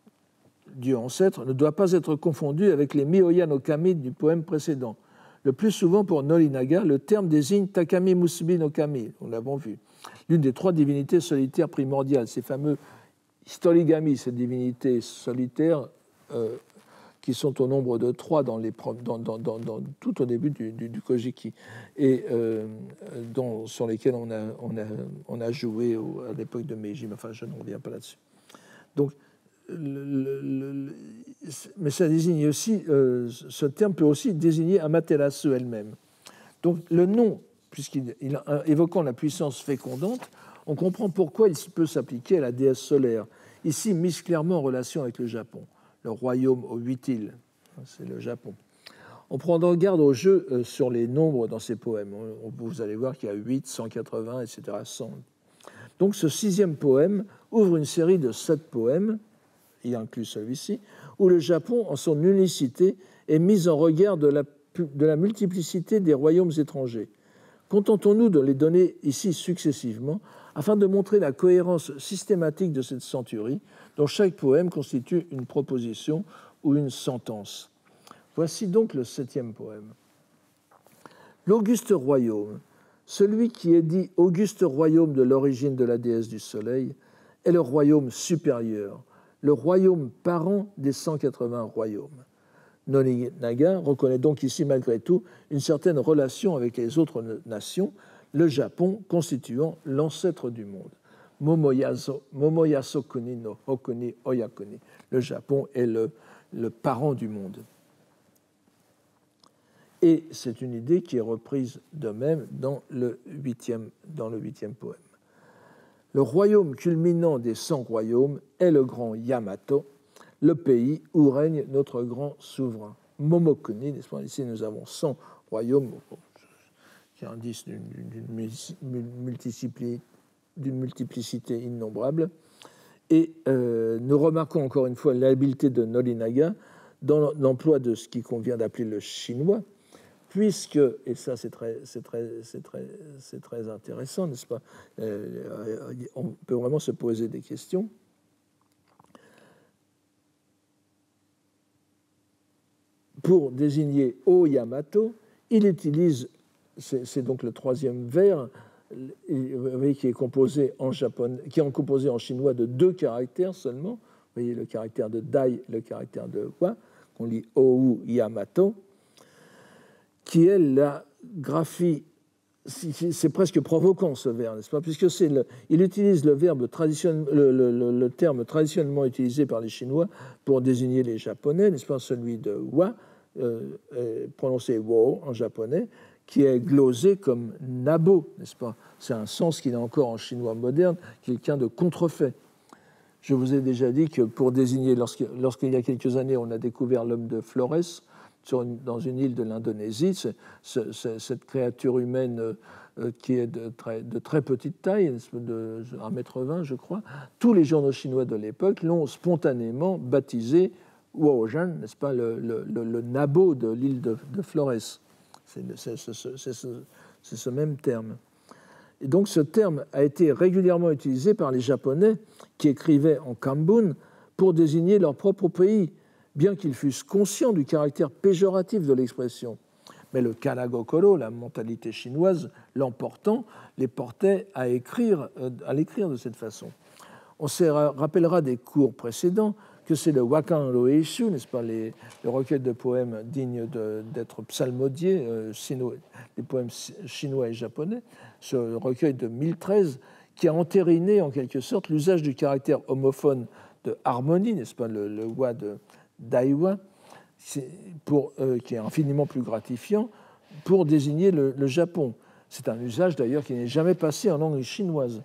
dieu ancêtre, ne doit pas être confondu avec les Miyoya no Kami du poème précédent. Le plus souvent pour Norinaga, le terme désigne Takami Musubi no Kami, nous l'avons vu, l'une des trois divinités solitaires primordiales, ces fameux Hitorigami, ces divinités solitaires euh, qui sont au nombre de trois dans les, dans, dans, dans, dans, tout au début du, du, du Kojiki, et euh, dont, sur lesquels on a, on a, on a joué au, à l'époque de Meiji, mais enfin je ne reviens pas là-dessus. Donc, Le, le, le, mais ça désigne aussi, euh, ce terme peut aussi désigner Amaterasu elle-même. Donc le nom, puisqu'il il, évoquant la puissance fécondante, on comprend pourquoi il peut s'appliquer à la déesse solaire, ici mise clairement en relation avec le Japon, le royaume aux huit îles, c'est le Japon. En prenant garde au jeu euh, sur les nombres dans ces poèmes, on, on, vous allez voir qu'il y a huit, cent quatre-vingts, et cetera, cent. Donc ce sixième poème ouvre une série de sept poèmes, y inclut celui-ci, où le Japon, en son unicité, est mis en regard de la, de la multiplicité des royaumes étrangers. Contentons-nous de les donner ici successivement, afin de montrer la cohérence systématique de cette centurie, dont chaque poème constitue une proposition ou une sentence. Voici donc le septième poème. L'auguste royaume, celui qui est dit auguste royaume de l'origine de la déesse du soleil, est le royaume supérieur, le royaume parent des cent quatre-vingts royaumes. Norinaga reconnaît donc ici malgré tout une certaine relation avec les autres nations, le Japon constituant l'ancêtre du monde. Momoyaso, Momoyaso kuni no hokuni oyakuni. Le Japon est le, le parent du monde. Et c'est une idée qui est reprise de même dans le huitième, dans le huitième poème. Le royaume culminant des cent royaumes est le grand Yamato, le pays où règne notre grand souverain. Momokuni, n'est-ce pas ? Ici, nous avons cent royaumes, qui indice d'une, d'une, multiplicité, d'une multiplicité innombrable. Et euh, nous remarquons encore une fois l'habileté de Norinaga dans l'emploi de ce qu'il convient d'appeler le chinois, puisque, et ça c'est très, c'est très, c'est très, c'est très intéressant, n'est-ce pas, euh, on peut vraiment se poser des questions. Pour désigner O Yamato, il utilise, c'est, c'est donc le troisième vers, vous voyez, qui est composé en japonais, qui est composé en chinois de deux caractères seulement. Vous voyez le caractère de Dai, le caractère de Wa, qu'on lit O Yamato, qui est la graphie. C'est presque provoquant ce vers, n'est-ce pas? Puisque c'est le, il utilise le verbe traditionnel, le, le, le terme traditionnellement utilisé par les Chinois pour désigner les Japonais, n'est-ce pas? Celui de Wa, euh, prononcé Wo en japonais, qui est glosé comme nabo, n'est-ce pas? C'est un sens qu'il a encore en chinois moderne, quelqu'un de contrefait. Je vous ai déjà dit que pour désigner, lorsqu'il, lorsqu'il y a quelques années, on a découvert l'homme de Flores sur une, dans une île de l'Indonésie, c'est, c'est, c'est, cette créature humaine euh, qui est de très, de très petite taille, de un mètre vingt, je crois, tous les journaux chinois de l'époque l'ont spontanément baptisé Wojan, n'est-ce pas, le, le, le, le nabo de l'île de, de Flores. C'est, c'est, c'est, c'est, c'est, c'est ce même terme. Et donc ce terme a été régulièrement utilisé par les Japonais qui écrivaient en Kambun pour désigner leur propre pays, bien qu'ils fussent conscients du caractère péjoratif de l'expression. Mais le kanagokoro, la mentalité chinoise, l'emportant, les portait à écrire, à l'écrire de cette façon. On se rappellera des cours précédents que c'est le Wakan Roeishu, n'est-ce pas, les, le recueil de poèmes dignes de, d'être psalmodiés, euh, sino, les poèmes chinois et japonais, ce recueil de mille treize, qui a entériné en quelque sorte l'usage du caractère homophone de harmonie, n'est-ce pas, le, le wa de Daiwa, pour, euh, qui est infiniment plus gratifiant, pour désigner le, le Japon. C'est un usage d'ailleurs qui n'est jamais passé en langue chinoise.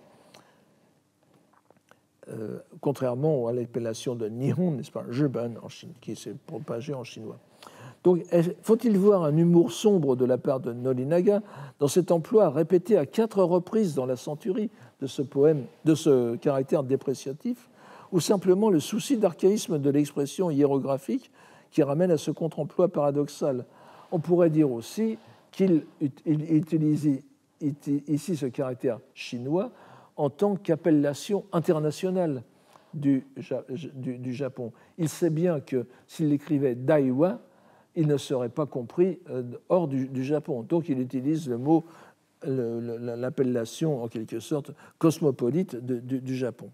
Euh, contrairement à l'appellation de Nihon, n'est-ce pas, Juban, en Chine, qui s'est propagée en chinois. Donc, faut-il voir un humour sombre de la part de Norinaga dans cet emploi répété à quatre reprises dans la centurie de ce poème, de ce caractère dépréciatif, ou simplement le souci d'archaïsme de l'expression hiérographique qui ramène à ce contre-emploi paradoxal? On pourrait dire aussi qu'il utilise ici ce caractère chinois en tant qu'appellation internationale du, du, du Japon. Il sait bien que s'il écrivait Daiwa, il ne serait pas compris hors du, du Japon. Donc il utilise le mot, le, le, l'appellation en quelque sorte cosmopolite de, du, du Japon.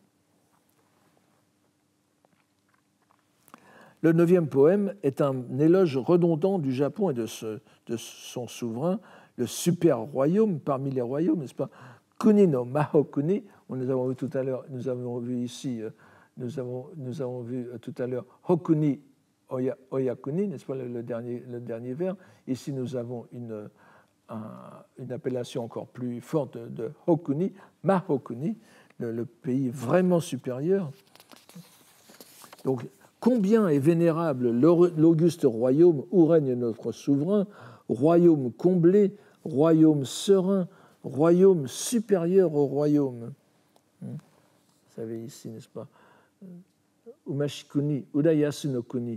Le neuvième poème est un éloge redondant du Japon et de, ce, de son souverain, le super royaume parmi les royaumes, n'est-ce pas? Kuni no Mahokuni, nous avons vu tout à l'heure, nous avons vu ici, nous avons, nous avons vu tout à l'heure Hokuni Oya, Oyakuni, n'est-ce pas, le, le, dernier, le dernier vers. Ici, nous avons une, un, une appellation encore plus forte de, de Hokuni, Mahokuni, le, le pays vraiment supérieur. Donc, combien est vénérable l'auguste royaume où règne notre souverain, royaume comblé, royaume serein, royaume supérieur au royaume. Vous savez ici, n'est-ce pas? Umashikuni, Udayasu no Kuni.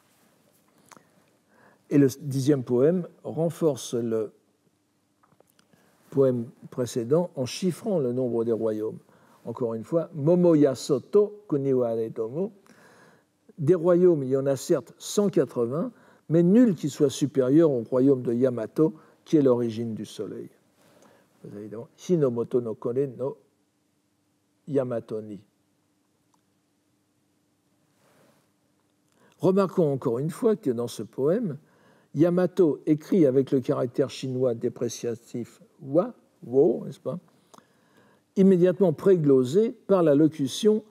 Et le dixième poème renforce le poème précédent en chiffrant le nombre des royaumes. Encore une fois, Momoyasoto Kuniware Tomo. Des royaumes, il y en a certes cent quatre-vingts, mais nul qui soit supérieur au royaume de Yamato, qui est l'origine du soleil. Vous avez évidemment Hinomoto no Kore no Yamato ni. Remarquons encore une fois que dans ce poème, Yamato écrit avec le caractère chinois dépréciatif wa, wo, n'est-ce pas, immédiatement préglosé par la locution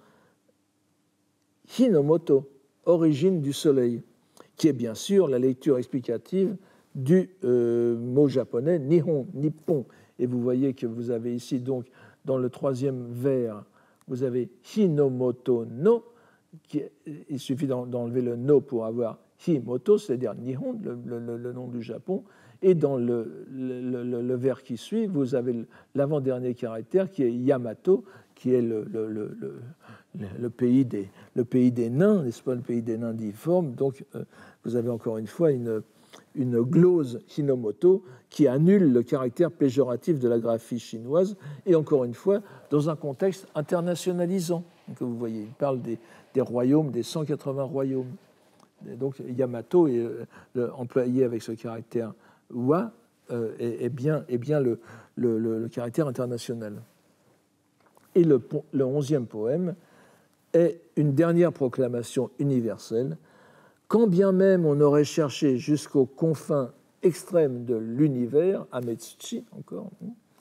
Hinomoto, origine du soleil, qui est bien sûr la lecture explicative du euh, mot japonais Nihon, Nippon. Et vous voyez que vous avez ici, donc, dans le troisième vers, vous avez Hinomoto no, qui, il suffit d'enlever le no pour avoir Himoto, c'est-à-dire Nihon, le, le, le nom du Japon, et dans le, le, le, le vers qui suit, vous avez l'avant-dernier caractère qui est Yamato, qui est le, le, le, le, le, pays, des, le pays des nains, n'est-ce pas, le pays des nains difformes. Donc, euh, vous avez encore une fois une, une glose hinomoto qui annule le caractère péjoratif de la graphie chinoise, et encore une fois, dans un contexte internationalisant. Donc, vous voyez, il parle des, des royaumes, des cent quatre-vingts royaumes. Et donc Yamato est euh, employé avec ce caractère wa euh, est, est bien, est bien le, le, le, le caractère international. Et le, le onzième poème est une dernière proclamation universelle. Quand bien même on aurait cherché jusqu'aux confins extrêmes de l'univers, Ametsuchi encore,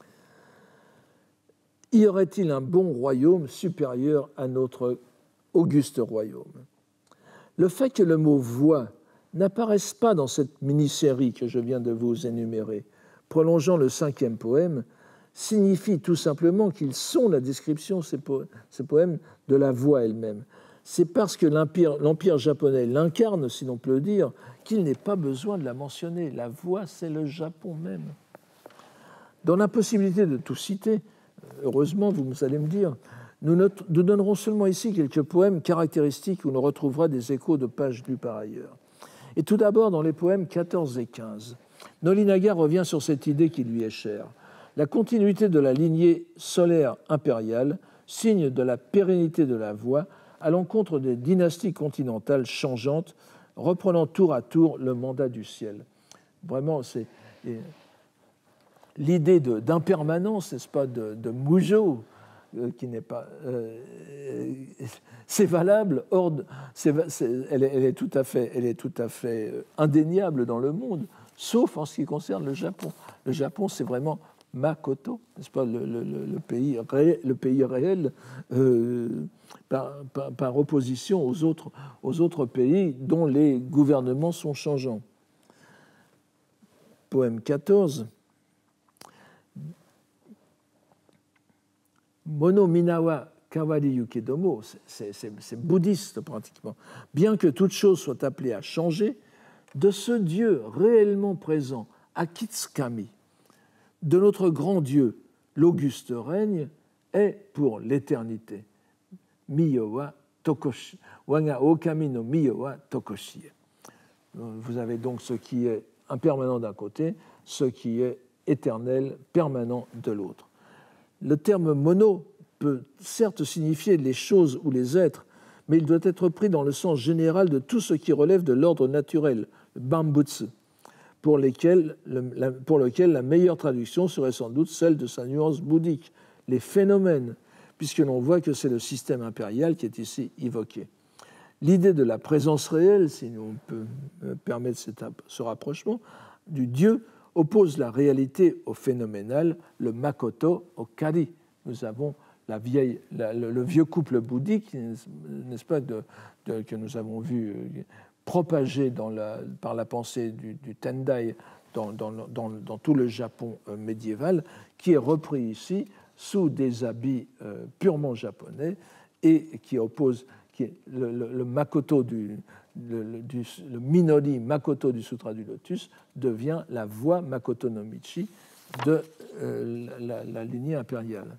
y aurait-il un bon royaume supérieur à notre auguste royaume? Le fait que le mot « voix » n'apparaisse pas dans cette mini-série que je viens de vous énumérer, prolongeant le cinquième poème, signifie tout simplement qu'ils sont la description, ces, po ces poèmes, de la voix elle-même. C'est parce que l'Empire japonais l'incarne, si l'on peut le dire, qu'il n'est pas besoin de la mentionner. La voix, c'est le Japon même. Dans l'impossibilité de tout citer, heureusement, vous allez me dire, nous, note, nous donnerons seulement ici quelques poèmes caractéristiques où l'on retrouvera des échos de pages lues par ailleurs. Et tout d'abord, dans les poèmes quatorze et quinze, Nolinaga revient sur cette idée qui lui est chère. La continuité de la lignée solaire impériale, signe de la pérennité de la voix, à l'encontre des dynasties continentales changeantes, reprenant tour à tour le mandat du ciel. Vraiment, c'est l'idée d'impermanence, n'est-ce pas, de, de Mujo, euh, qui n'est pas... Euh, c'est valable, hors de, c'est, c'est, elle, est, elle, est tout à fait, elle est tout à fait indéniable dans le monde, sauf en ce qui concerne le Japon. Le Japon, c'est vraiment Makoto, n'est-ce pas, le, le, le, pays, réel, le pays réel, euh, par, par, par opposition aux autres, aux autres pays dont les gouvernements sont changeants. Poème quatorze. Mono Minawa Kawari Yukedomo, c'est bouddhiste pratiquement. Bien que toute chose soit appelée à changer, de ce Dieu réellement présent, Akitsukami, de notre grand Dieu, l'auguste règne, est pour l'éternité. Miyo wa tokoshi, waga okami no miyo wa tokoshi. Vous avez donc ce qui est impermanent d'un côté, ce qui est éternel, permanent de l'autre. Le terme mono peut certes signifier les choses ou les êtres, mais il doit être pris dans le sens général de tout ce qui relève de l'ordre naturel, le bambutsu, pour, lesquels, le, la, pour lequel la meilleure traduction serait sans doute celle de sa nuance bouddhique, les phénomènes, puisque l'on voit que c'est le système impérial qui est ici évoqué. L'idée de la présence réelle, si on peut permettre cet, ce rapprochement, du Dieu oppose la réalité au phénoménal, le makoto au kari. Nous avons la vieille, la, le, le vieux couple bouddhique, n'est-ce pas, de, de, que nous avons vu propagé dans la, par la pensée du, du Tendai dans, dans, dans, dans tout le Japon médiéval, qui est repris ici sous des habits euh, purement japonais et qui oppose qui est le, le, le makoto du Le, le, du, le Minori Makoto du Sutra du Lotus devient la voix Makoto no Michi de euh, la, la lignée impériale.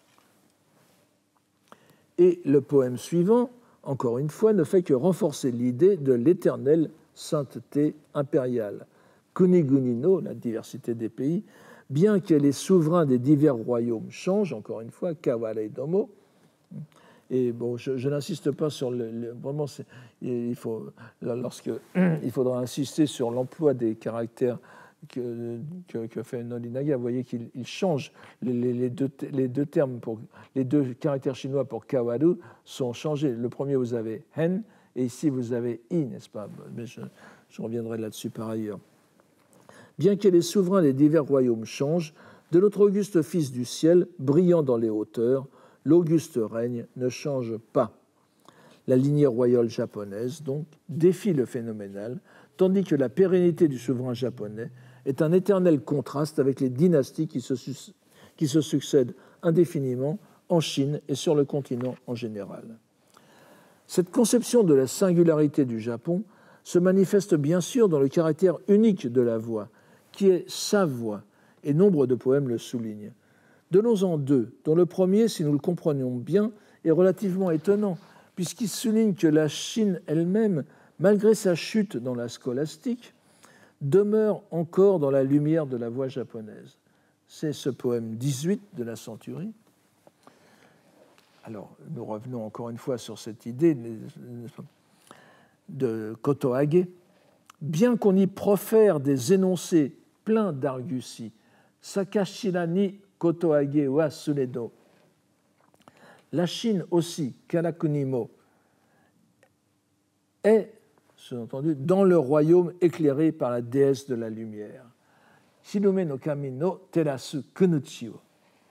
Et le poème suivant, encore une fois, ne fait que renforcer l'idée de l'éternelle sainteté impériale. Kuniguni no, la diversité des pays, bien que les souverains des divers royaumes changent, encore une fois, Kawarei Domo. Et bon, je, je n'insiste pas sur le, le vraiment, il faut lorsque il faudra insister sur l'emploi des caractères que, que, que fait Nolinaga. Vous voyez qu'il change les, les, les, deux, les deux termes pour les deux caractères chinois pour kawaru sont changés. Le premier, vous avez hen, et ici vous avez i, n'est-ce pas? Mais je, je reviendrai là-dessus par ailleurs. Bien que les souverains des divers royaumes changent, de notre auguste Fils du ciel, brillant dans les hauteurs, l'auguste règne ne change pas. La lignée royale japonaise, donc, défie le phénoménal, tandis que la pérennité du souverain japonais est un éternel contraste avec les dynasties qui se, qui se succèdent indéfiniment en Chine et sur le continent en général. Cette conception de la singularité du Japon se manifeste bien sûr dans le caractère unique de la voix, qui est sa voix, et nombre de poèmes le soulignent. Donnons-en deux, dont le premier, si nous le comprenons bien, est relativement étonnant, puisqu'il souligne que la Chine elle-même, malgré sa chute dans la scolastique, demeure encore dans la lumière de la voix japonaise. C'est ce poème dix-huit de la Centurie. Alors, nous revenons encore une fois sur cette idée de Kotoage. Bien qu'on y profère des énoncés pleins d'argussie, Sakashira ni Kotoage wa sunedo, la Chine aussi, Karakunimo, est, sous-entendu, dans le royaume éclairé par la déesse de la lumière. Hirume no kami no terasu kunuchi wo.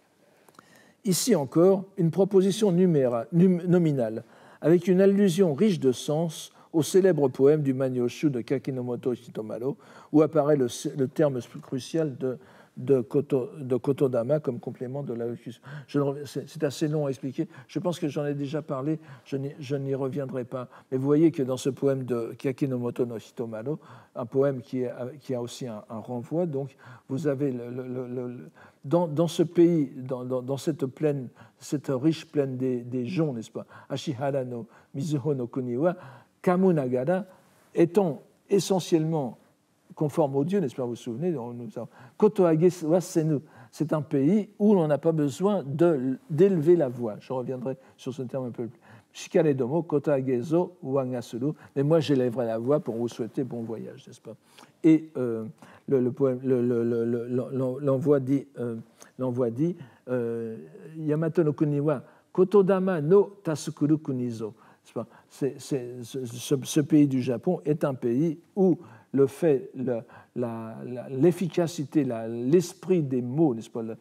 Ici encore, une proposition numéra, num, nominale, avec une allusion riche de sens au célèbre poème du Manyoshu de Kakinomoto Hitomaro, où apparaît le, le terme crucial de, de, Koto, de Kotodama comme complément de la locution. C'est assez long à expliquer. Je pense que j'en ai déjà parlé, je n'y reviendrai pas. Mais vous voyez que dans ce poème de Kakinomoto no Hitomaro, un poème qui, est, qui a aussi un, un renvoi, donc vous avez le, le, le, le Dans, dans ce pays, dans, dans, dans cette plaine, cette riche plaine des, des joncs, n'est-ce pas, Ashihara no Mizuho no Kuni wa Kamunagara, étant essentiellement conforme aux dieux, n'est-ce pas, vous vous souvenez, Kotoage wa Senu, c'est un pays où l'on n'a pas besoin de, d'élever la voix. Je reviendrai sur ce terme un peu plus. Shikare domo Kotoage zo wangasuru, mais moi j'élèverai la voix pour vous souhaiter bon voyage, n'est-ce pas. Et euh, le, le poème, le, le, le, le, l'envoi dit, euh, l'envoi dit euh, Yamato no kuni wa Kotodama no tasukuru kunizo. C'est, c'est, ce, ce, ce pays du Japon est un pays où le fait, le, la, la, l'efficacité, la, l'esprit des mots, n'est-ce pas, la,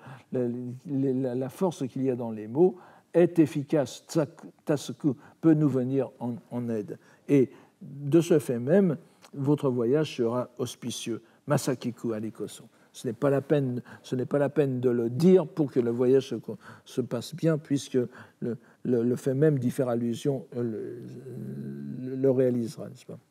la, la force qu'il y a dans les mots est efficace. Tasuku peut nous venir en, en aide. Et de ce fait même, votre voyage sera auspicieux. Masakiku arikoso. Ce n'est pas la peine, ce n'est pas la peine de le dire pour que le voyage se, se passe bien, puisque le, le, le fait même d'y faire allusion le, le, le réalisera, n'est-ce pas?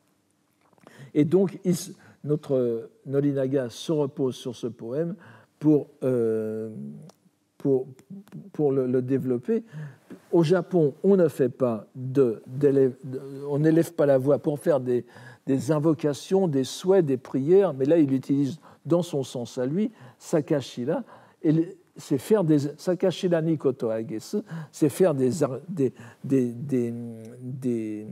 Et donc, il, notre Norinaga se repose sur ce poème pour, euh, pour, pour le, le développer. Au Japon, on ne fait pas de, de, on n'élève pas la voix pour faire des des invocations, des souhaits, des prières, mais là, il utilise dans son sens à lui, Sakashira, et c'est faire des Sakashira ni koto agesu, c'est faire des, des, des, des, des,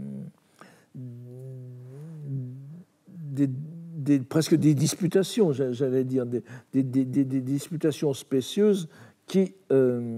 des, des presque des disputations, j'allais dire, des, des, des, des, des disputations spécieuses qui euh,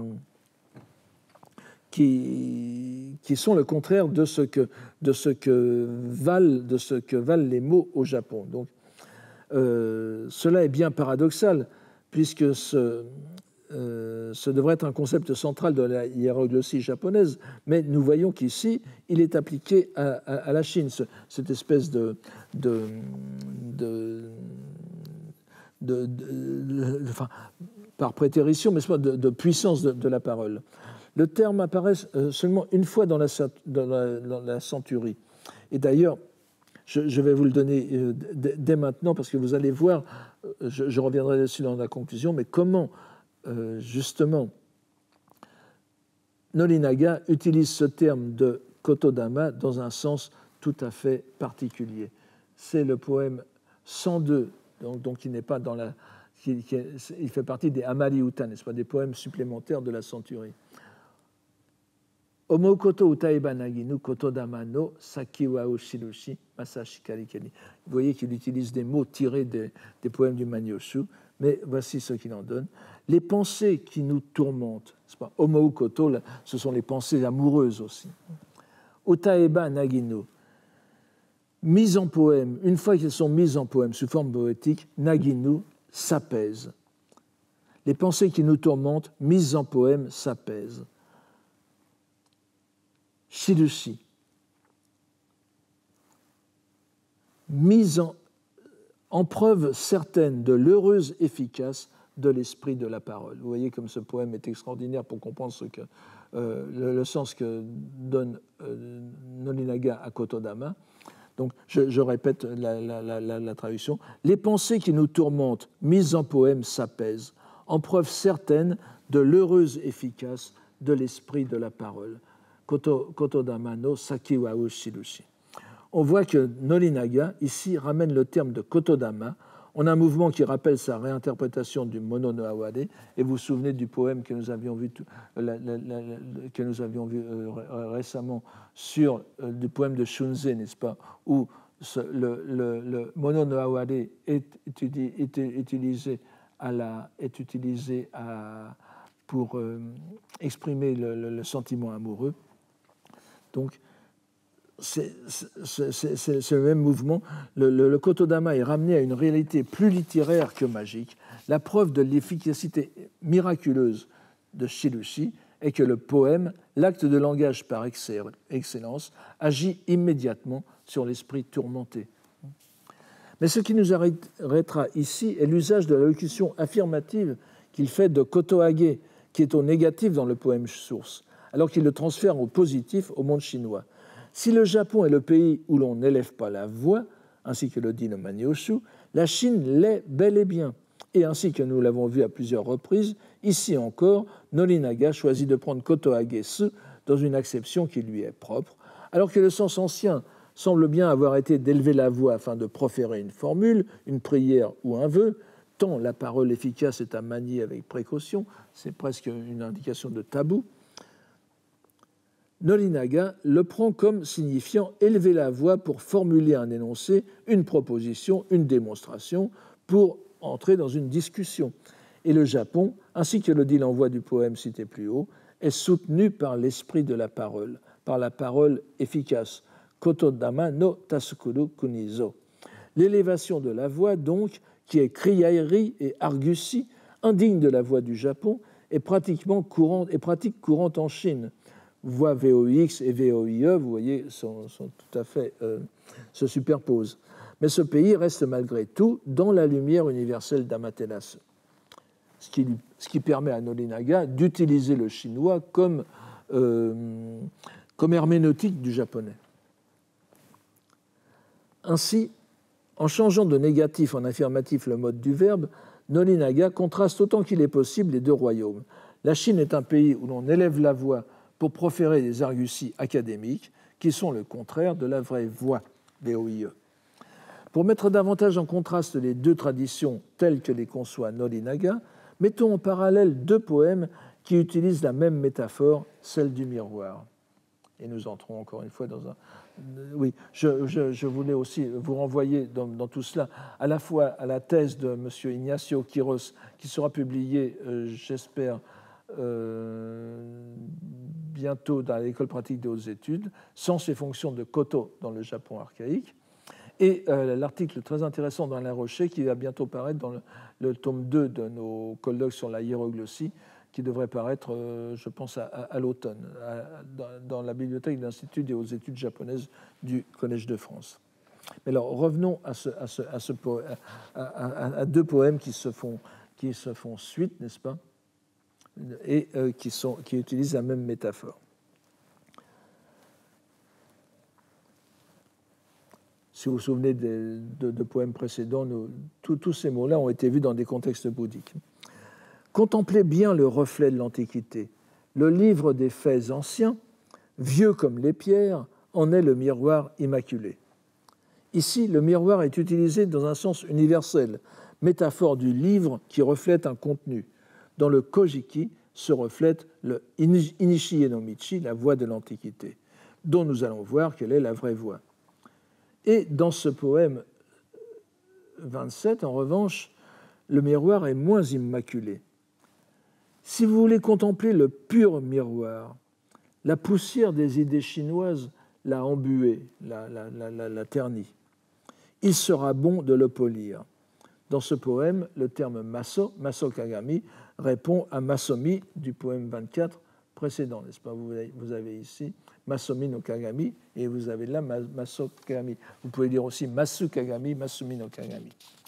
Qui, qui sont le contraire de ce que, de ce que, valent, de ce que valent les mots au Japon. Donc, euh, cela est bien paradoxal, puisque ce, euh, ce devrait être un concept central de la hiéroglossie japonaise, mais nous voyons qu'ici, il est appliqué à, à, à la Chine, ce, cette espèce de, de, de, de, de, de, de enfin, par prétérition, mais de, de puissance de, de la parole. Le terme apparaît seulement une fois dans la, dans la, dans la centurie. Et d'ailleurs, je, je vais vous le donner dès maintenant, parce que vous allez voir, je, je reviendrai dessus dans la conclusion, mais comment, euh, justement, Norinaga utilise ce terme de Kotodama dans un sens tout à fait particulier. C'est le poème cent deux, donc, donc il n'est pas dans la... Qui, qui est, il fait partie des Amari Uta, n'est-ce pas, des poèmes supplémentaires de la centurie. Omou koto utaeba naginu kotodama no saki wa ushirushi masashi karikeni. Vous voyez qu'il utilise des mots tirés des, des poèmes du Manyoshu, mais voici ce qu'il en donne. Les pensées qui nous tourmentent, c'est pas Omou koto, ce sont les pensées amoureuses aussi. Utaeba naginu, mises en poème, une fois qu'elles sont mises en poème sous forme poétique, naginu s'apaisent. Les pensées qui nous tourmentent, mises en poème, s'apaisent. Shirushi, mise en, en preuve certaine de l'heureuse efficace de l'esprit de la parole. Vous voyez comme ce poème est extraordinaire pour comprendre ce que, euh, le, le sens que donne euh, Norinaga à Kotodama. Donc, je, je répète la, la, la, la traduction. Les pensées qui nous tourmentent, mises en poème, s'apaisent, en preuve certaine de l'heureuse efficace de l'esprit de la parole. Koto, Kotodama no saki wa ushirushi. on voit que Nolinaga, ici, ramène le terme de Kotodama en un mouvement qui rappelle sa réinterprétation du Mono no Aware. Et vous vous souvenez du poème que nous avions vu, la, la, la, que nous avions vu euh, récemment sur euh, du poème de Shunze, n'est-ce pas, où ce, le, le, le Mono no Aware est, est, est utilisé, à la, est utilisé à, pour euh, exprimer le, le, le sentiment amoureux. Donc, c'est le même mouvement. Le, le, le Kotodama est ramené à une réalité plus littéraire que magique. La preuve de l'efficacité miraculeuse de Shirushi est que le poème, l'acte de langage par excellence, agit immédiatement sur l'esprit tourmenté. Mais ce qui nous arrêtera ici est l'usage de la locution affirmative qu'il fait de Kotoage, qui est au négatif dans le poème source, alors qu'il le transfère au positif au monde chinois. Si le Japon est le pays où l'on n'élève pas la voix, ainsi que le dit le Manyoshu, la Chine l'est bel et bien. Et ainsi que nous l'avons vu à plusieurs reprises, ici encore, Nolinaga choisit de prendre Kotoage-su dans une acception qui lui est propre, alors que le sens ancien semble bien avoir été d'élever la voix afin de proférer une formule, une prière ou un vœu, tant la parole efficace est à manier avec précaution, c'est presque une indication de tabou. Nolinaga le prend comme signifiant élever la voix pour formuler un énoncé, une proposition, une démonstration, pour entrer dans une discussion. Et le Japon, ainsi que le dit l'envoi du poème cité plus haut, est soutenu par l'esprit de la parole, par la parole efficace. Kotodama no tasukuru kunizo. L'élévation de la voix, donc, qui est criaillerie et argutie, indigne de la voix du Japon, est pratiquement courante, est pratique courante en Chine. Voix V O X et V O I E, vous voyez, sont, sont tout à fait, euh, se superposent. Mais ce pays reste malgré tout dans la lumière universelle d'Amaterasu, ce qui, ce qui permet à Nolinaga d'utiliser le chinois comme, euh, comme herméneutique du japonais. Ainsi, en changeant de négatif en affirmatif le mode du verbe, Nolinaga contraste autant qu'il est possible les deux royaumes. La Chine est un pays où l'on élève la voix pour proférer des arguties académiques qui sont le contraire de la vraie voix, V O I E. Pour mettre davantage en contraste les deux traditions telles que les conçoit Nolinaga, mettons en parallèle deux poèmes qui utilisent la même métaphore, celle du miroir. Et nous entrons encore une fois dans un... Oui, je, je, je voulais aussi vous renvoyer dans, dans tout cela à la fois à la thèse de M. Ignacio Quiros, qui sera publiée, euh, j'espère, euh, bientôt dans l'École pratique des hautes études, Sens et fonctions de Koto dans le Japon archaïque, et euh, l'article très intéressant dans La Rocher qui va bientôt paraître dans le, le tome deux de nos colloques sur la hiéroglossie, qui devrait paraître, euh, je pense, à, à, à l'automne, dans, dans la bibliothèque de l'Institut des hautes études japonaises du Collège de France. Mais alors, revenons à, ce, à, ce, à, ce po- à, à, à deux poèmes qui se font, qui se font suite, n'est-ce pas, et euh, qui, sont, qui utilisent la même métaphore. Si vous vous souvenez de, de, de poèmes précédents, nous, tout, tous ces mots-là ont été vus dans des contextes bouddhiques. Contemplez bien le reflet de l'Antiquité. Le livre des faits anciens, vieux comme les pierres, en est le miroir immaculé. Ici, le miroir est utilisé dans un sens universel, métaphore du livre qui reflète un contenu. Dans le Kojiki se reflète le Inishie no Michi, la voie de l'Antiquité, dont nous allons voir quelle est la vraie voie. Et dans ce poème vingt-sept, en revanche, le miroir est moins immaculé. Si vous voulez contempler le pur miroir, la poussière des idées chinoises l'a embué, l'a, la, la, la, la terni. Il sera bon de le polir. Dans ce poème, le terme maso, maso kagami, répond à masomi du poème vingt-quatre précédent, n'est-ce pas ? Vous avez, vous avez ici masomi no kagami et vous avez là maso kagami. Vous pouvez dire aussi masu kagami, masumi no kagami.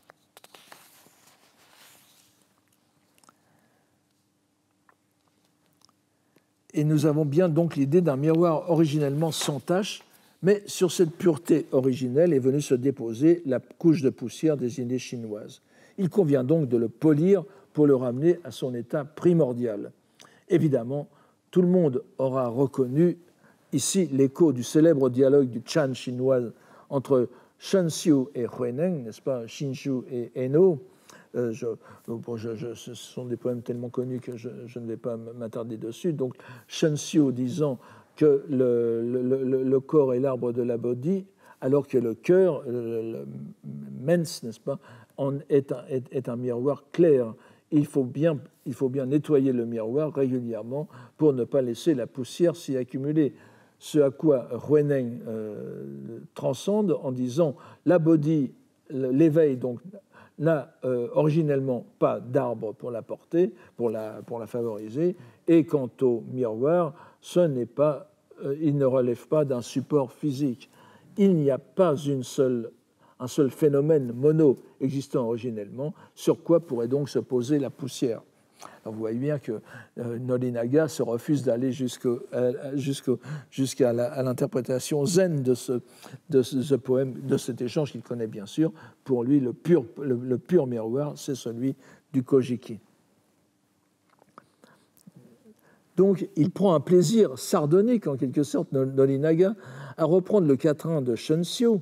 Et nous avons bien donc l'idée d'un miroir originellement sans tache, mais sur cette pureté originelle est venue se déposer la couche de poussière des idées chinoises. Il convient donc de le polir pour le ramener à son état primordial. Évidemment, tout le monde aura reconnu ici l'écho du célèbre dialogue du Chan chinois entre Shenxiu et Huineng, n'est-ce pas, Shinshu et Eno. Euh, je, bon, je, je, ce sont des poèmes tellement connus que je, je ne vais pas m'attarder dessus. Donc, Shenxiu disant que le, le, le, le corps est l'arbre de la bodhi, alors que le cœur, le, le mens, n'est-ce pas, en est, un, est, est un miroir clair. Il faut, bien, il faut bien nettoyer le miroir régulièrement pour ne pas laisser la poussière s'y accumuler. Ce à quoi Huineng euh, transcende en disant la bodhi, l'éveil donc n'a euh, originellement pas d'arbre pour la porter, pour la, pour la favoriser, et quant au miroir, ce n'est pas, euh, il ne relève pas d'un support physique. Il n'y a pas une seule, un seul phénomène mono existant originellement, sur quoi pourrait donc se poser la poussière. Alors vous voyez bien que euh, Nolinaga se refuse d'aller jusqu'au, euh, jusqu'au, jusqu'à la, à l'interprétation zen de ce, de ce, ce poème, de cet échange qu'il connaît bien sûr. Pour lui, le pur, le, le pur miroir, c'est celui du Kojiki. Donc, il prend un plaisir sardonique, en quelque sorte, Nolinaga, à reprendre le quatrain de Shenxiu.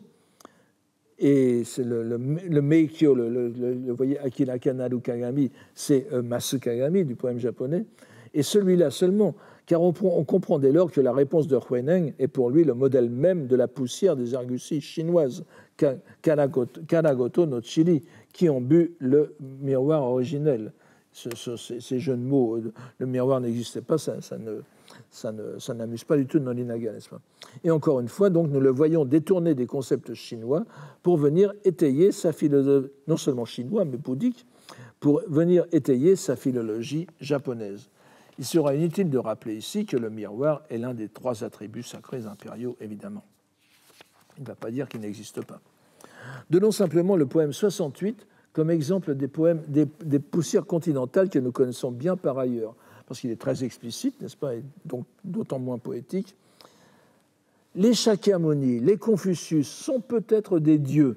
Et c'est le, le, le Meikyo, le, le, le, vous voyez, Akiraka Naru Kagami, c'est euh, Masu Kagami du poème japonais. Et celui-là seulement, car on, on comprend dès lors que la réponse de Huineng est pour lui le modèle même de la poussière des arguties chinoises, Kanagoto, Kanagoto no Chiri, qui ont bu le miroir originel. Ce, ce, ces, ces jeux de mots, le miroir n'existait pas, ça, ça ne... Ça, ne, ça n'amuse pas du tout Nolinaga, n'est-ce pas? Et encore une fois, donc, nous le voyons détourner des concepts chinois pour venir étayer sa philosophie, non seulement chinois, mais bouddhique, pour venir étayer sa philologie japonaise. Il sera inutile de rappeler ici que le miroir est l'un des trois attributs sacrés impériaux, évidemment. Il ne va pas dire qu'il n'existe pas. Donnons simplement le poème soixante-huit comme exemple des, poèmes, des, des poussières continentales que nous connaissons bien par ailleurs, parce qu'il est très explicite, n'est-ce pas, et donc d'autant moins poétique. Les Shakyamuni, les Confucius sont peut-être des dieux.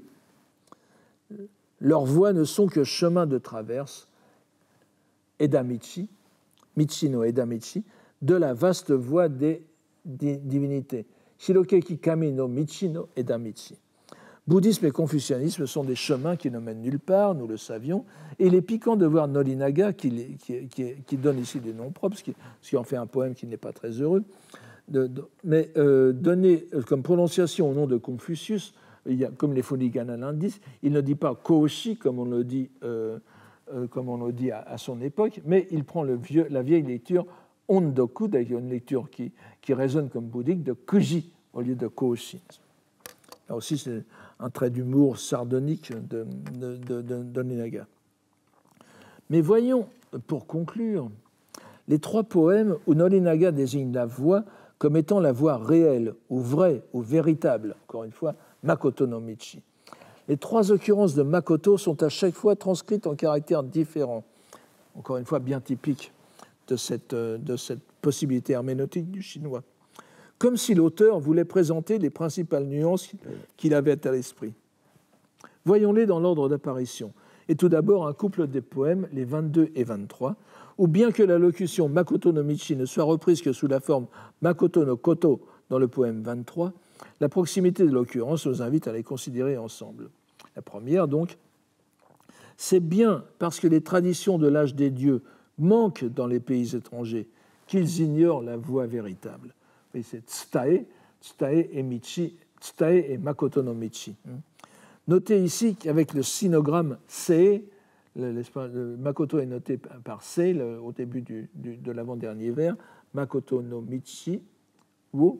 Leurs voies ne sont que chemin de traverse, Edamichi, Michino Edamichi, de la vaste voie des divinités. Shirokeki Kami no Michino Edamichi. Bouddhisme et confucianisme sont des chemins qui ne mènent nulle part, nous le savions, et il est piquant de voir Nolinaga, qui, qui, qui, qui donne ici des noms propres, ce qui, ce qui en fait un poème qui n'est pas très heureux, de, de, mais euh, donner comme prononciation au nom de Confucius, il y a, comme les Fonigana l'indiquent, il ne dit pas Kōshi, comme on le dit, euh, euh, comme on le dit à, à son époque, mais il prend le vieux, la vieille lecture Ondoku, avec une lecture qui, qui résonne comme bouddhique, de Kuji au lieu de Kōshi. Là aussi, c'est un trait d'humour sardonique de, de, de, de, de Nolinaga. Mais voyons, pour conclure, les trois poèmes où Nolinaga désigne la voix comme étant la voix réelle, ou vraie, ou véritable, encore une fois, Makoto no Michi. Les trois occurrences de Makoto sont à chaque fois transcrites en caractères différents, encore une fois bien typique de cette, de cette possibilité herméneutique du chinois, comme si l'auteur voulait présenter les principales nuances qu'il avait à l'esprit. Voyons-les dans l'ordre d'apparition. Et tout d'abord, un couple des poèmes, les vingt-deux et vingt-trois, où bien que la locution Makoto no Michi ne soit reprise que sous la forme Makoto no Koto dans le poème vingt-trois, la proximité de l'occurrence nous invite à les considérer ensemble. La première, donc, c'est bien parce que les traditions de l'âge des dieux manquent dans les pays étrangers qu'ils ignorent la voie véritable. Et c'est Tsutae, Tsutae et Michi, Tsutae et Makoto no Michi. Notez ici qu'avec le sinogramme C, le, le Makoto est noté par C le, au début du, du, de l'avant-dernier vers, Makoto no Michi, wo.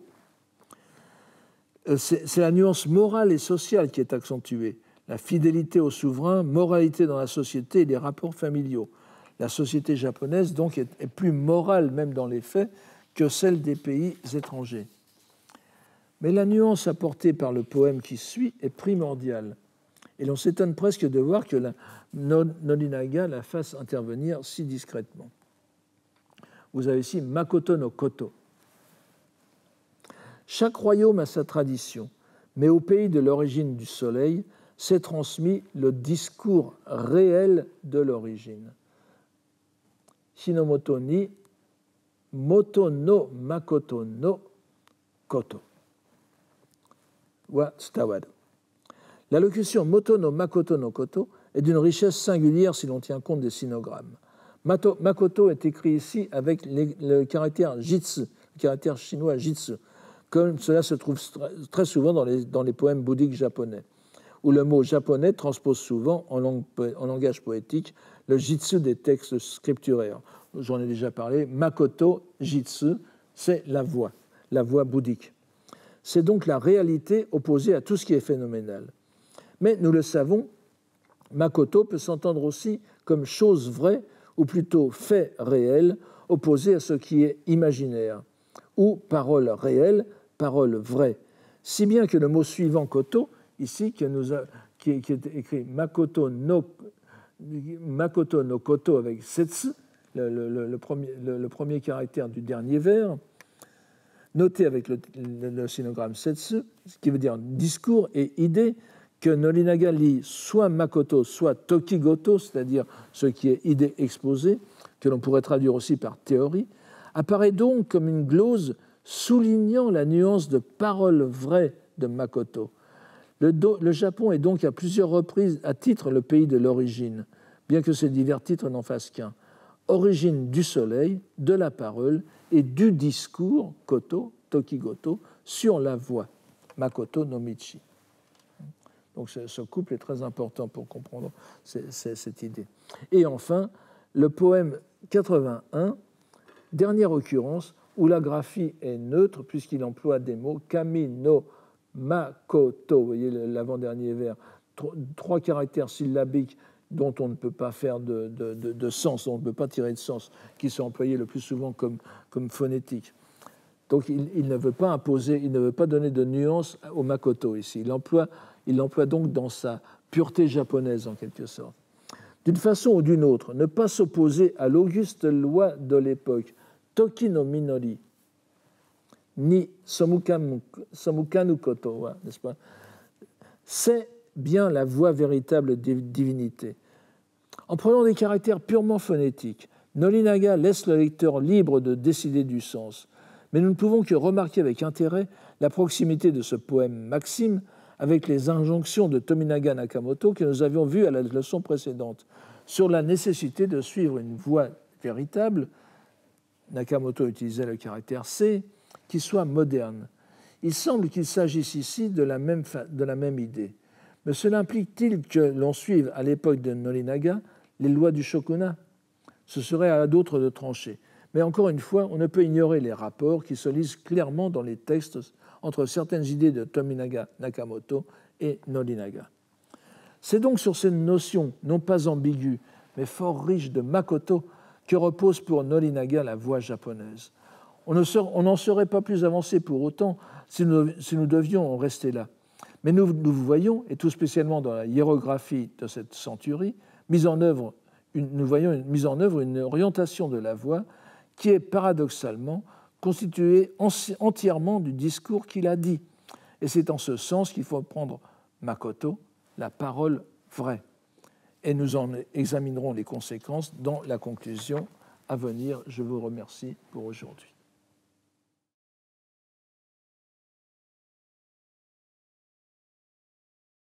C'est, c'est la nuance morale et sociale qui est accentuée. La fidélité au souverain, moralité dans la société et les rapports familiaux. La société japonaise, donc, est, est plus morale, même dans les faits, que celle des pays étrangers. Mais la nuance apportée par le poème qui suit est primordiale. Et l'on s'étonne presque de voir que la, Nolinaga la fasse intervenir si discrètement. Vous avez ici Makoto no Koto. Chaque royaume a sa tradition, mais au pays de l'origine du soleil s'est transmis le discours réel de l'origine. Shinomoto ni Moto no Makoto no Koto wa tsutawadu. La locution moto no makoto no koto est d'une richesse singulière si l'on tient compte des sinogrammes. Mato, makoto est écrit ici avec les, le caractère jitsu, le caractère chinois jitsu, comme cela se trouve très souvent dans les, dans les poèmes bouddhiques japonais, où le mot japonais transpose souvent en, langue, en langage poétique le jitsu des textes scripturaires. J'en ai déjà parlé, makoto, jitsu, c'est la voix, la voix bouddhique. C'est donc la réalité opposée à tout ce qui est phénoménal. Mais nous le savons, makoto peut s'entendre aussi comme chose vraie, ou plutôt fait réel, opposé à ce qui est imaginaire, ou parole réelle, parole vraie. Si bien que le mot suivant, koto, ici, qui, nous a, qui, qui est écrit makoto no, makoto no koto avec setsu, le, le, le, premier, le, le premier caractère du dernier vers, noté avec le, le, le sinogramme setsu, ce qui veut dire discours et idée, que Nolinaga lit soit makoto, soit tokigoto, c'est-à-dire ce qui est idée exposée, que l'on pourrait traduire aussi par théorie, apparaît donc comme une glose soulignant la nuance de parole vraie de Makoto. Le, do, le Japon est donc à plusieurs reprises à titre le pays de l'origine, bien que ces divers titres n'en fassent qu'un. Origine du soleil, de la parole et du discours, koto, tokigoto, sur la voix, Makoto no Michi. Donc ce couple est très important pour comprendre cette idée. Et enfin, le poème quatre-vingt-un, dernière occurrence, où la graphie est neutre, puisqu'il emploie des mots kami no makoto, vous voyez l'avant-dernier vers, trois caractères syllabiques dont on ne peut pas faire de, de, de, de sens, dont on ne peut pas tirer de sens, qui sont employés le plus souvent comme, comme phonétiques. Donc il, il ne veut pas imposer, il ne veut pas donner de nuance au makoto ici. Il emploie Il l'emploie donc dans sa pureté japonaise, en quelque sorte. D'une façon ou d'une autre, ne pas s'opposer à l'auguste loi de l'époque, Toki no Minori, ni Somukanu Koto, n'est-ce pas ? C'est bien la voie véritable des divinités. En prenant des caractères purement phonétiques, Nolinaga laisse le lecteur libre de décider du sens. Mais nous ne pouvons que remarquer avec intérêt la proximité de ce poème maxime avec les injonctions de Tominaga Nakamoto que nous avions vues à la leçon précédente, sur la nécessité de suivre une voie véritable, Nakamoto utilisait le caractère C, qui soit moderne. Il semble qu'il s'agisse ici de la même, de la même idée. Mais cela implique-t-il que l'on suive, à l'époque de Nolinaga, les lois du shogunat ? Ce serait à d'autres de trancher. Mais encore une fois, on ne peut ignorer les rapports qui se lisent clairement dans les textes entre certaines idées de Tominaga Nakamoto et Nolinaga. C'est donc sur cette notion, non pas ambiguë, mais fort riche de Makoto, que repose pour Nolinaga la voix japonaise. On n'en serait pas plus avancé pour autant si nous, si nous devions en rester là. Mais nous, nous voyons, et tout spécialement dans la hiérographie de cette centurie, mise en œuvre une, nous voyons une, mise en œuvre une orientation de la voix qui est paradoxalement constituée entièrement du discours qu'il a dit. Et c'est en ce sens qu'il faut prendre Makoto, la parole vraie. Et nous en examinerons les conséquences dans la conclusion à venir. Je vous remercie pour aujourd'hui.